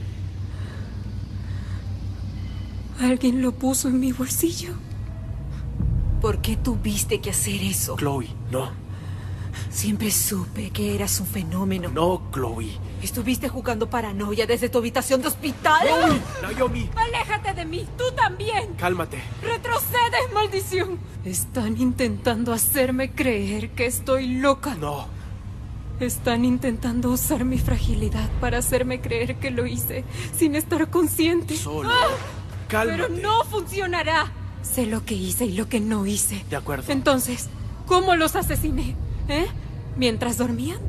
Speaker 10: Alguien lo puso en mi bolsillo.
Speaker 2: ¿Por qué tuviste que hacer eso?
Speaker 3: Chloe, no.
Speaker 2: Siempre supe que eras un fenómeno.
Speaker 3: No, Chloe.
Speaker 2: ¿Estuviste jugando paranoia desde tu habitación de hospital?
Speaker 3: ¡Chloe! Naomi.
Speaker 10: ¡Aléjate de mí! ¡Tú también!
Speaker 3: Cálmate.
Speaker 10: ¡Retrocede, maldición! Están intentando hacerme creer que estoy loca.
Speaker 3: No.
Speaker 10: Están intentando usar mi fragilidad para hacerme creer que lo hice sin estar consciente.
Speaker 3: Solo.
Speaker 10: ¡Ah!
Speaker 3: Cálmate.
Speaker 10: Pero no funcionará. Sé lo que hice y lo que no hice.
Speaker 3: De acuerdo.
Speaker 10: Entonces, ¿cómo los asesiné? ¿Mientras dormían?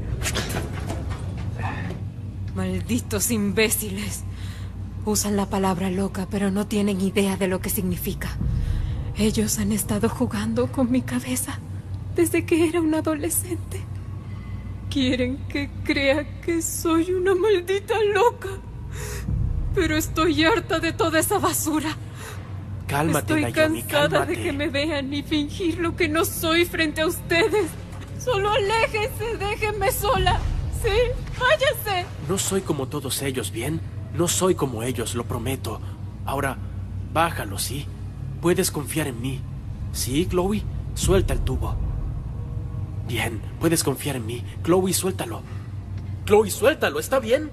Speaker 10: Malditos imbéciles. Usan la palabra loca, pero no tienen idea de lo que significa. Ellos han estado jugando con mi cabeza desde que era un adolescente. Quieren que crea que soy una maldita loca. Pero estoy harta de toda esa basura.
Speaker 3: Cálmate,
Speaker 10: Estoy
Speaker 3: Naomi,
Speaker 10: cansada
Speaker 3: cálmate.
Speaker 10: de que me vean y fingir lo que no soy frente a ustedes. Solo aléjense, déjenme sola. Sí, váyanse.
Speaker 3: No soy como todos ellos, ¿bien? No soy como ellos, lo prometo. Ahora, bájalo, ¿sí? Puedes confiar en mí. ¿Sí, Chloe? Suelta el tubo. Bien, puedes confiar en mí. Chloe, suéltalo. Chloe, suéltalo, ¿está bien?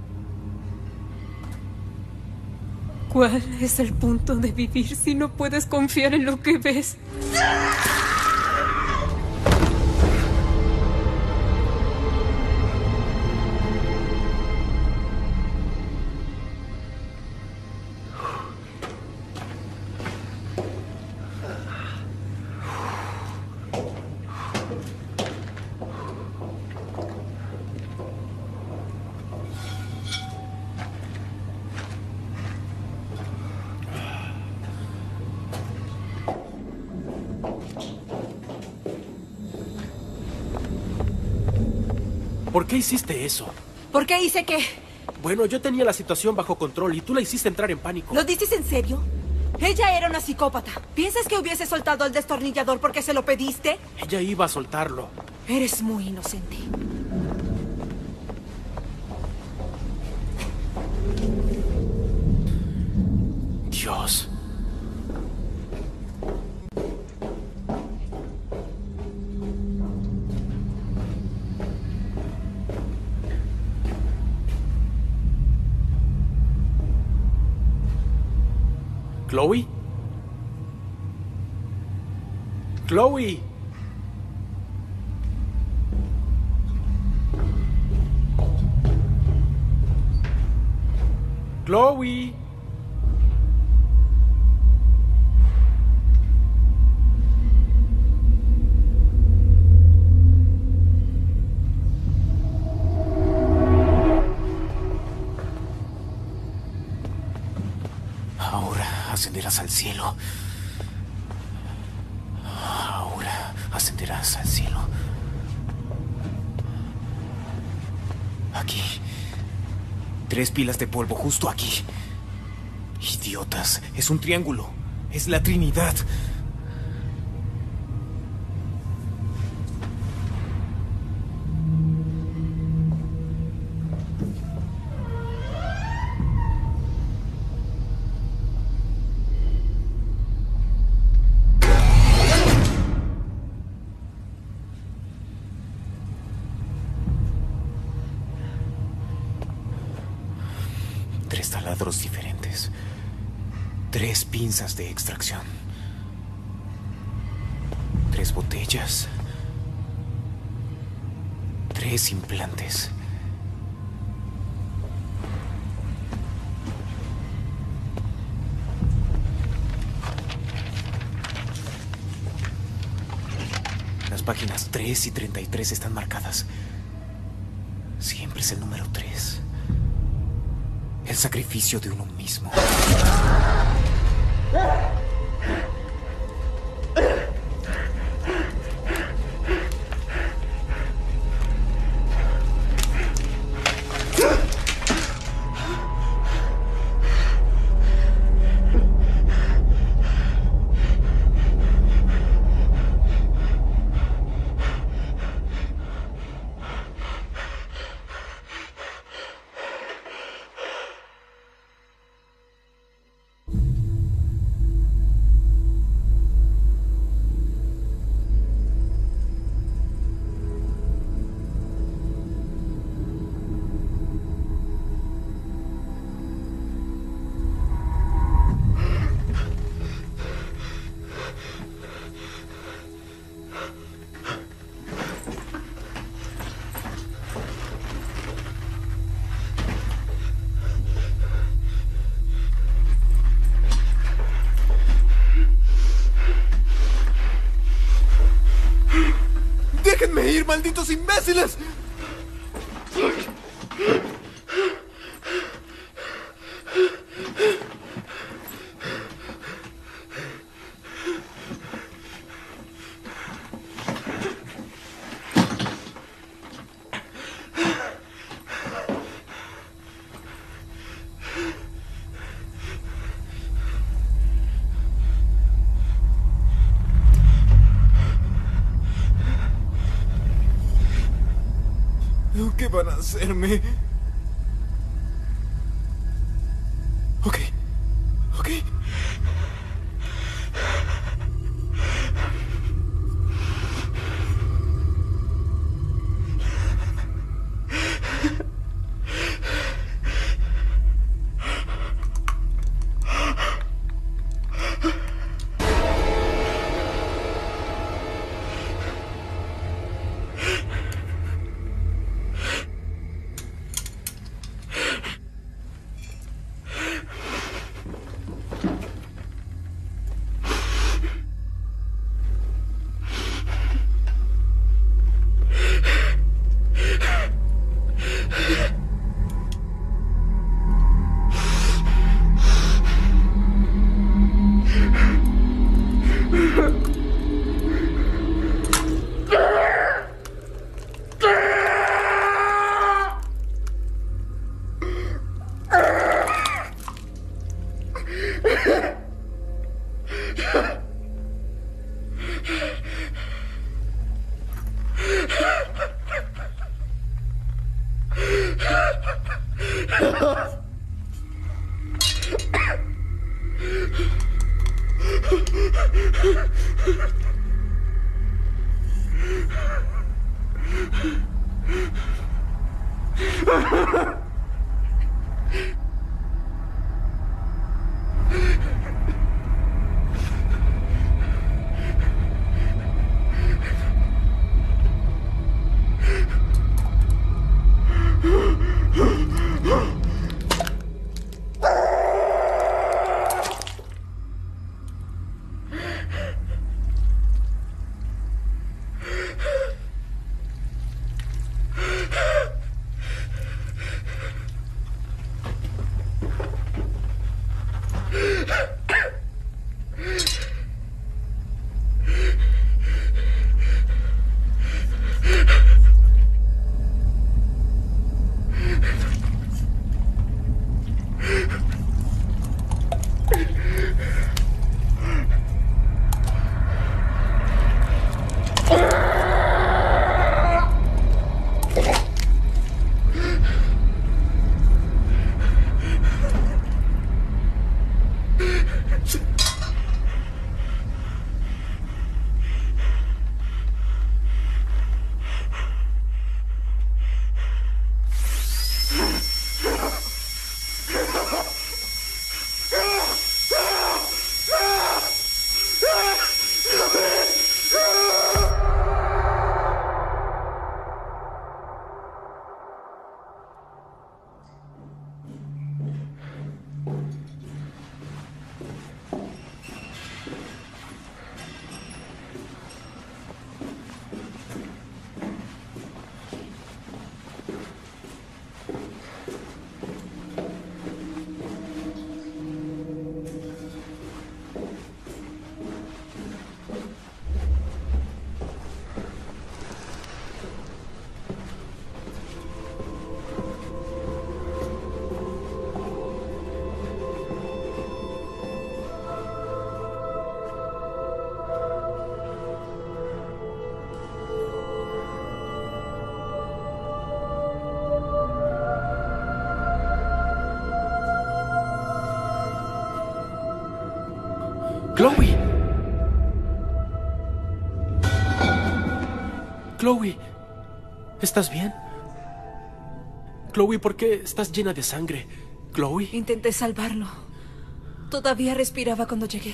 Speaker 10: ¿Cuál es el punto de vivir si no puedes confiar en lo que ves?
Speaker 3: ¿Por qué hiciste eso?
Speaker 2: ¿Por qué hice qué?
Speaker 3: Bueno, yo tenía la situación bajo control y tú la hiciste entrar en pánico.
Speaker 2: ¿Lo dices en serio? Ella era una psicópata. ¿Piensas que hubiese soltado el destornillador porque se lo pediste?
Speaker 3: Ella iba a soltarlo.
Speaker 2: Eres muy inocente.
Speaker 3: Dios. ¿Chloe? ¡Chloe! ¡Chloe!
Speaker 9: Ahora ascenderás al cielo. Ahora ascenderás al cielo. Aquí. 3 pilas de polvo justo aquí. Idiotas, es un triángulo. Es la Trinidad. Taladros diferentes. 3 pinzas de extracción. 3 botellas. 3 implantes. Las páginas 3 y 33 están marcadas. Siempre es el número 3. El sacrificio de uno mismo. ¡Déjenme ir, malditos imbéciles! ¿Qué van a hacerme? Ok.
Speaker 3: ¡Chloe! ¡Chloe! ¿Estás bien? Chloe, ¿por qué estás llena de sangre? ¿Chloe?
Speaker 2: Intenté salvarlo. Todavía respiraba cuando llegué.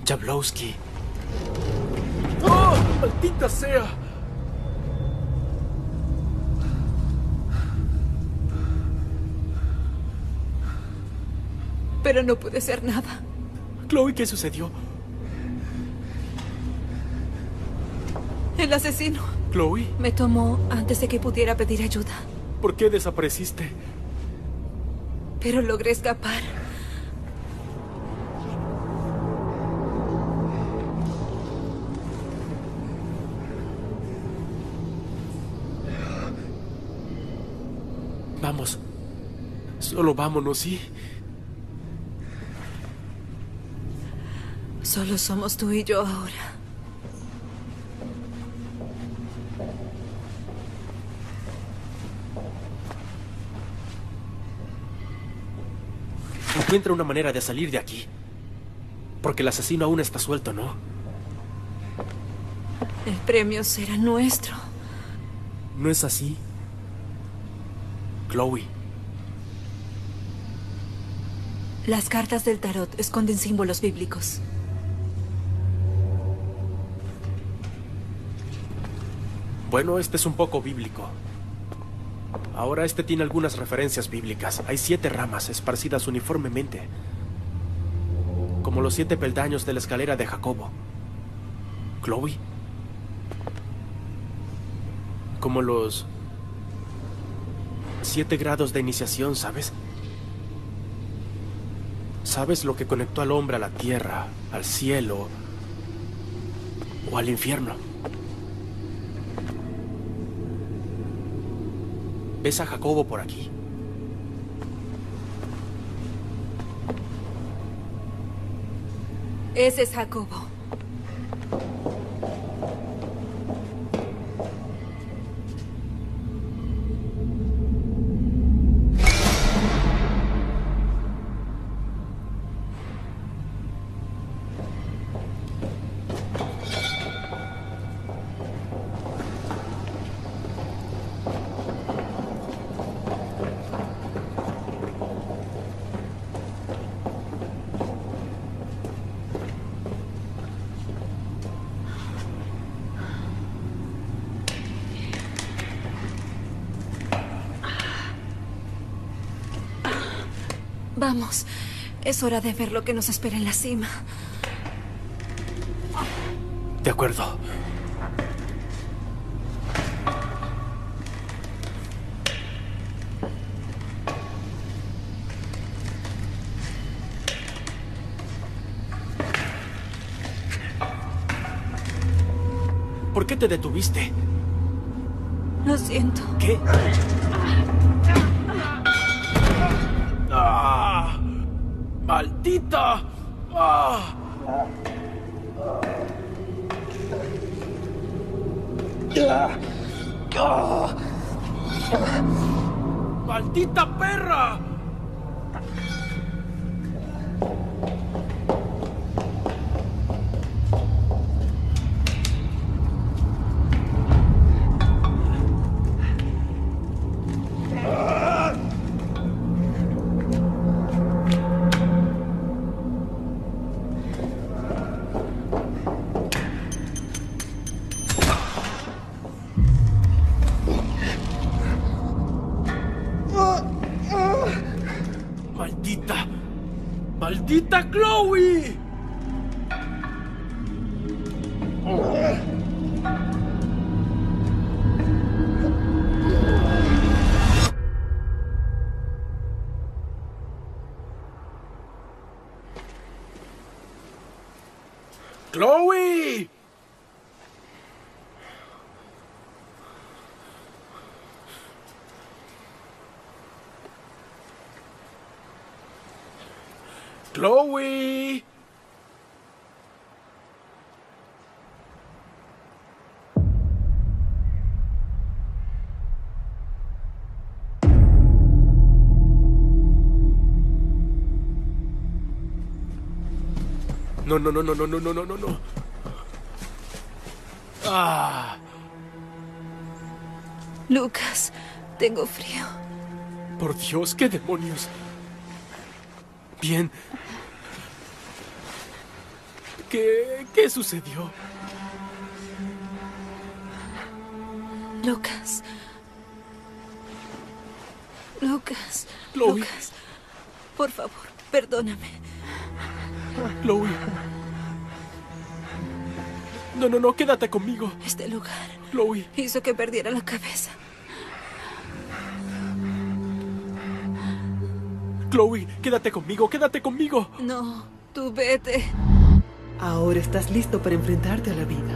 Speaker 3: Jablowski. ¡Oh! ¡Maldita sea!
Speaker 10: Pero no pude hacer nada.
Speaker 3: Chloe, ¿qué sucedió?
Speaker 10: El asesino
Speaker 3: Chloe,
Speaker 10: me tomó antes de que pudiera pedir ayuda.
Speaker 3: ¿por qué desapareciste?
Speaker 10: Pero logré escapar.
Speaker 3: Vamos. Solo vámonos, ¿sí?
Speaker 10: Solo somos tú y yo ahora.
Speaker 3: Encuentra una manera de salir de aquí. Porque el asesino aún está suelto, ¿no?
Speaker 10: El premio será nuestro.
Speaker 3: ¿No es así? Chloe.
Speaker 2: Las cartas del tarot esconden símbolos bíblicos.
Speaker 3: Bueno, este es un poco bíblico. Ahora este tiene algunas referencias bíblicas. Hay 7 ramas esparcidas uniformemente. Como los 7 peldaños de la escalera de Jacobo. Chloe. Como los 7 grados de iniciación, ¿sabes? ¿Sabes lo que conectó al hombre a la tierra, al cielo o al infierno? ¿Ves a Jacobo por aquí?
Speaker 10: Ese es Jacobo. Vamos, es hora de ver lo que nos espera en la cima.
Speaker 3: De acuerdo. ¿Por qué te detuviste?
Speaker 10: Lo siento.
Speaker 3: ¿Qué? ¡Ah! ¡Maldita! ¡Ah! ¡Maldita perra! ¡Maldita! ¡Maldita Chloe! ¡Chloe! ¡Chloe! No, no, no, no, no, no, no, no, no, no. Ah.
Speaker 10: Lucas, tengo frío.
Speaker 3: Por Dios, ¿qué demonios? Bien. ¿Qué sucedió?
Speaker 2: Lucas. Lucas.
Speaker 3: Chloe.
Speaker 2: Lucas. Por favor, perdóname.
Speaker 3: Chloe. No, quédate conmigo.
Speaker 2: Este lugar
Speaker 3: Chloe.
Speaker 2: hizo que perdiera la cabeza.
Speaker 3: Chloe, quédate conmigo.
Speaker 2: No, tú vete.
Speaker 5: Ahora estás listo para enfrentarte a la vida.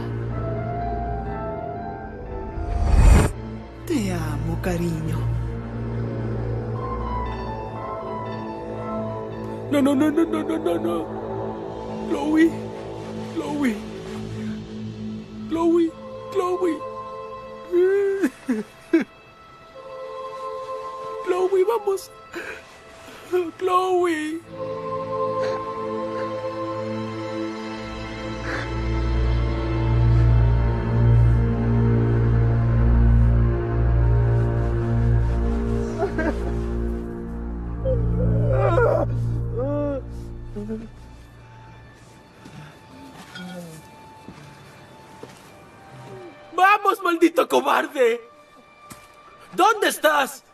Speaker 5: Te amo, cariño.
Speaker 3: No. Chloe. Chloe, vamos. Chloe. ¡Vamos, maldito cobarde! ¿Dónde estás?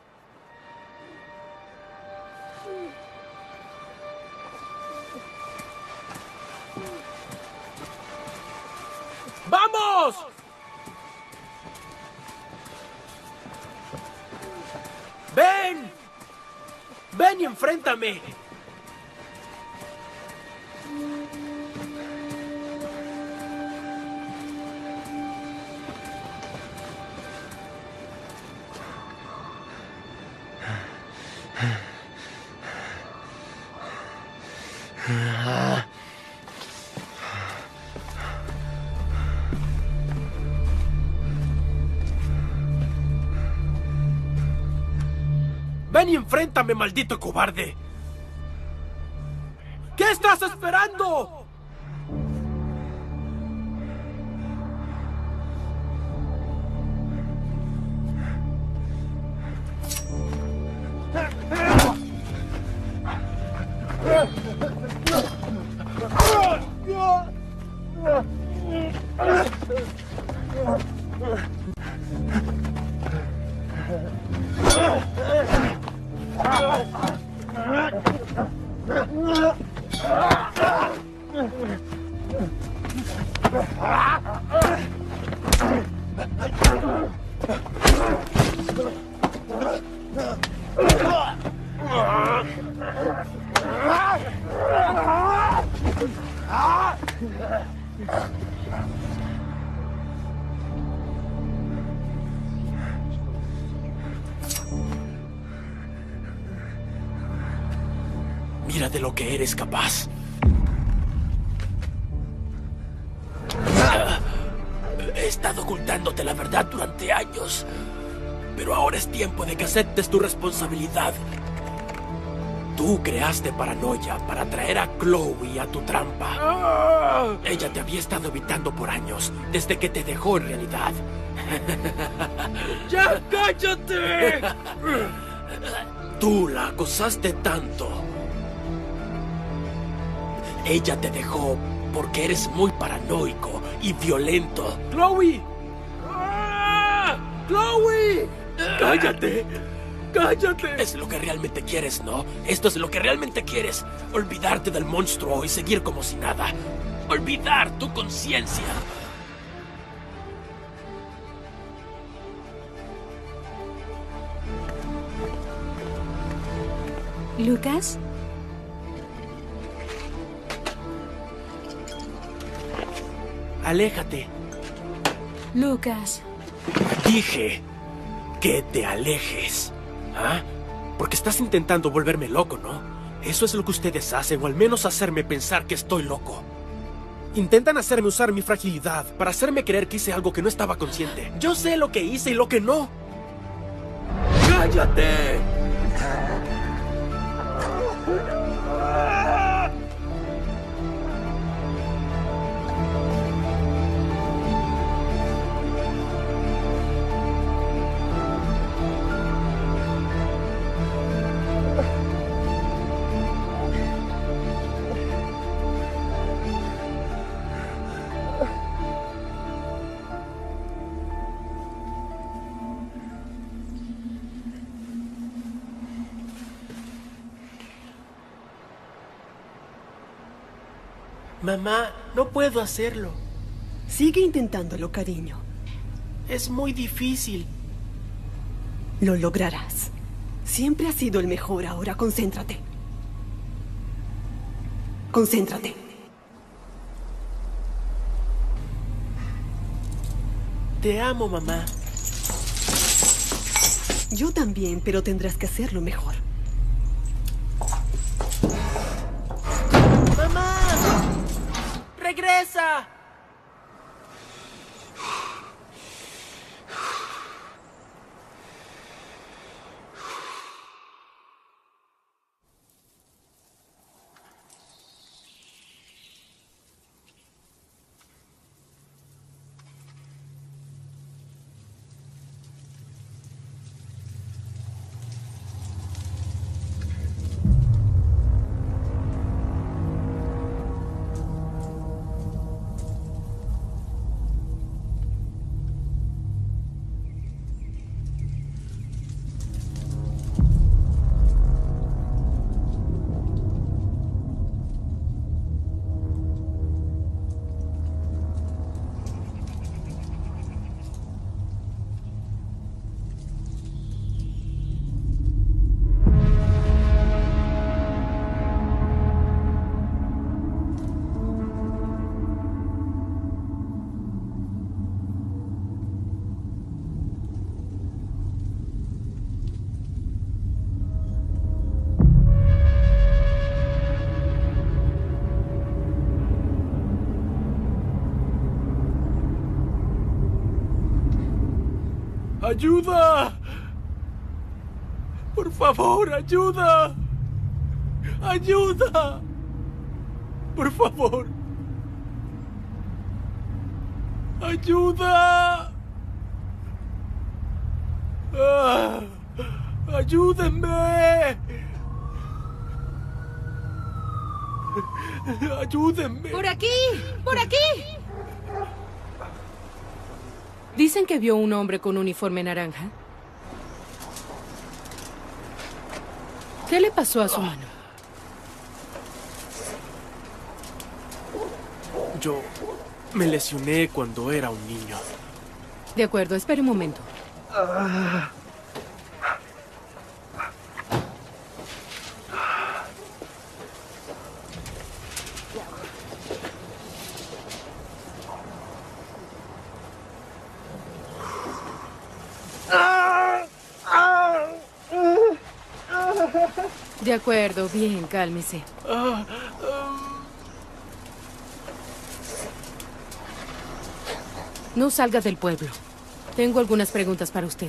Speaker 3: ¡Vamos! ¡Ven! ¡Ven y enfréntame! ¡Ven y enfréntame, maldito cobarde! ¿Qué estás esperando? Mira de lo que eres capaz. He estado ocultándote la verdad durante años, pero ahora es tiempo de que aceptes tu responsabilidad. Tú creaste paranoia para traer a Chloe a tu trampa. Ella te había estado evitando por años, desde que te dejó en realidad. ¡Ya cállate! Tú la acosaste tanto. Ella te dejó porque eres muy paranoico y violento. ¡Chloe! ¡Chloe! ¡Cállate! ¡Cállate! Es lo que realmente quieres, ¿no? Esto es lo que realmente quieres. Olvidarte del monstruo y seguir como si nada. Olvidar tu conciencia.
Speaker 2: ¿Lucas?
Speaker 3: Aléjate.
Speaker 2: Lucas.
Speaker 3: Dije que te alejes. ¿Ah? Porque estás intentando volverme loco, ¿no? Eso es lo que ustedes hacen, o al menos hacerme pensar que estoy loco. Intentan hacerme usar mi fragilidad para hacerme creer que hice algo que no estaba consciente. Yo sé lo que hice y lo que no. ¡Cállate! Mamá, no puedo hacerlo.
Speaker 5: Sigue intentándolo, cariño.
Speaker 3: Es muy difícil.
Speaker 5: Lo lograrás. Siempre has sido el mejor. Ahora concéntrate. Concéntrate.
Speaker 3: Te amo, mamá.
Speaker 5: Yo también, pero tendrás que hacerlo mejor.
Speaker 3: ¡Mamá! ¡Regresa! ¡Ayuda! ¡Por favor, ayuda! ¡Ayuda! ¡Por favor! ¡Ayuda! ¡Ah! ¡Ayúdenme! ¡Ayúdenme!
Speaker 10: ¡Por aquí! ¡Por aquí! Dicen que vio un hombre con uniforme naranja. ¿Qué le pasó a su mano?
Speaker 3: Yo me lesioné cuando era un niño.
Speaker 10: De acuerdo, espere un momento. De acuerdo, bien, cálmese. No salga del pueblo. Tengo algunas preguntas para usted.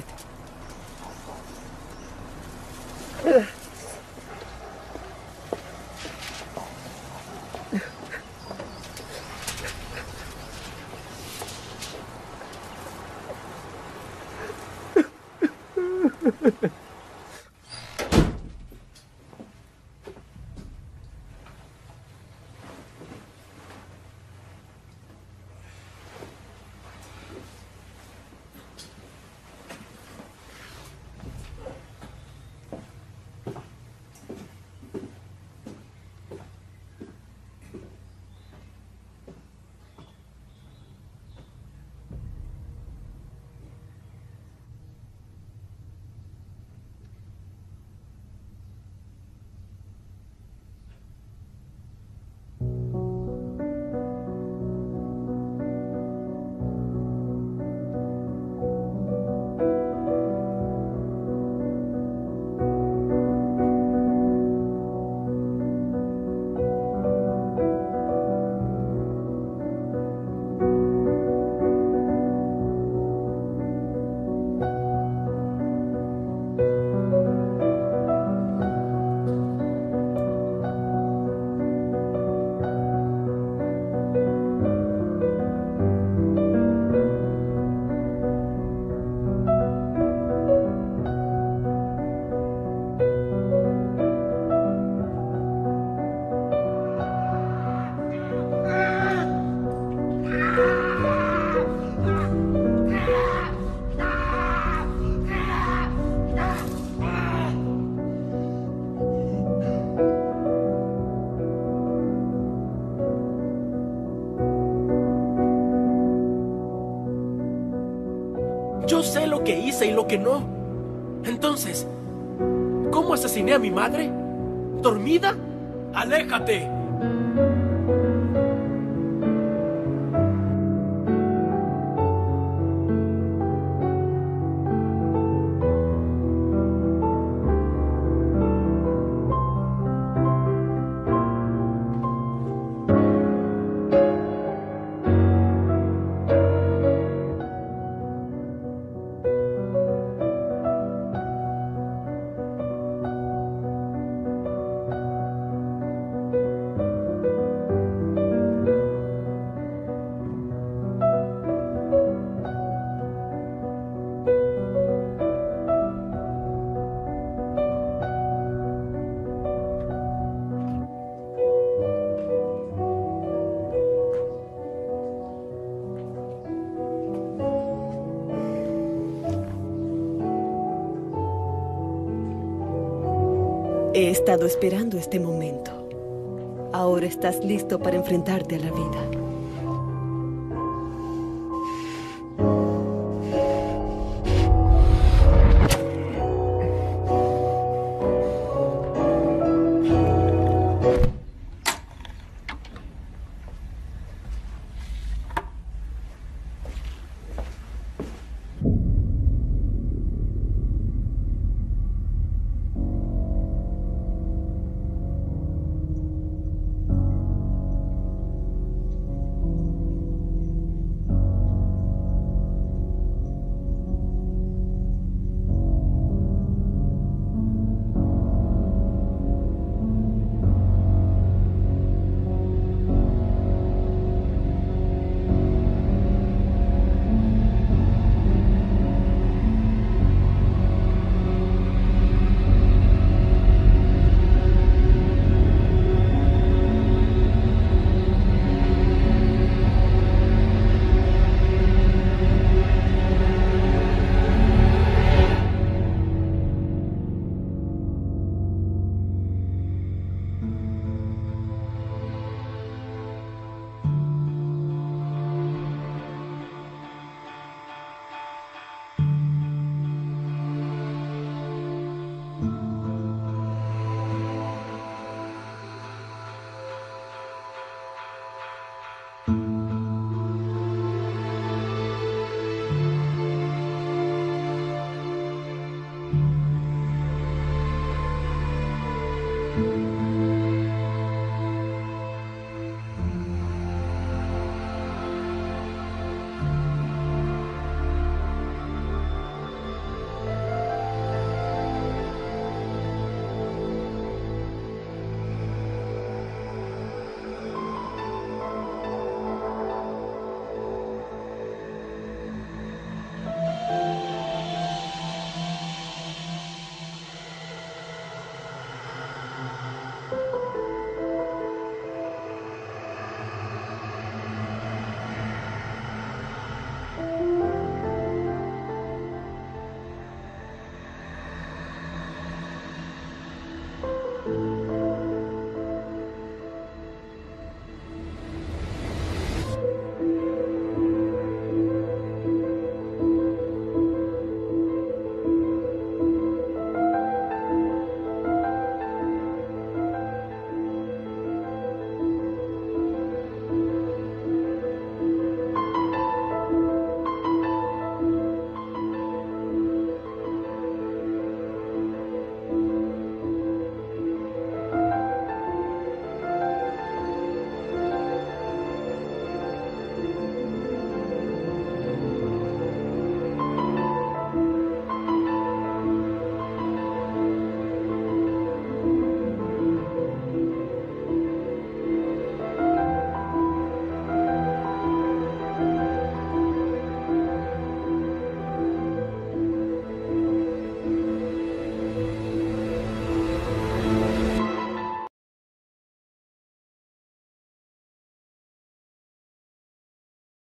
Speaker 3: Yo sé lo que hice y lo que no. Entonces, ¿cómo asesiné a mi madre? ¿Dormida? ¡Aléjate!
Speaker 5: He estado esperando este momento. Ahora estás listo para enfrentarte a la vida.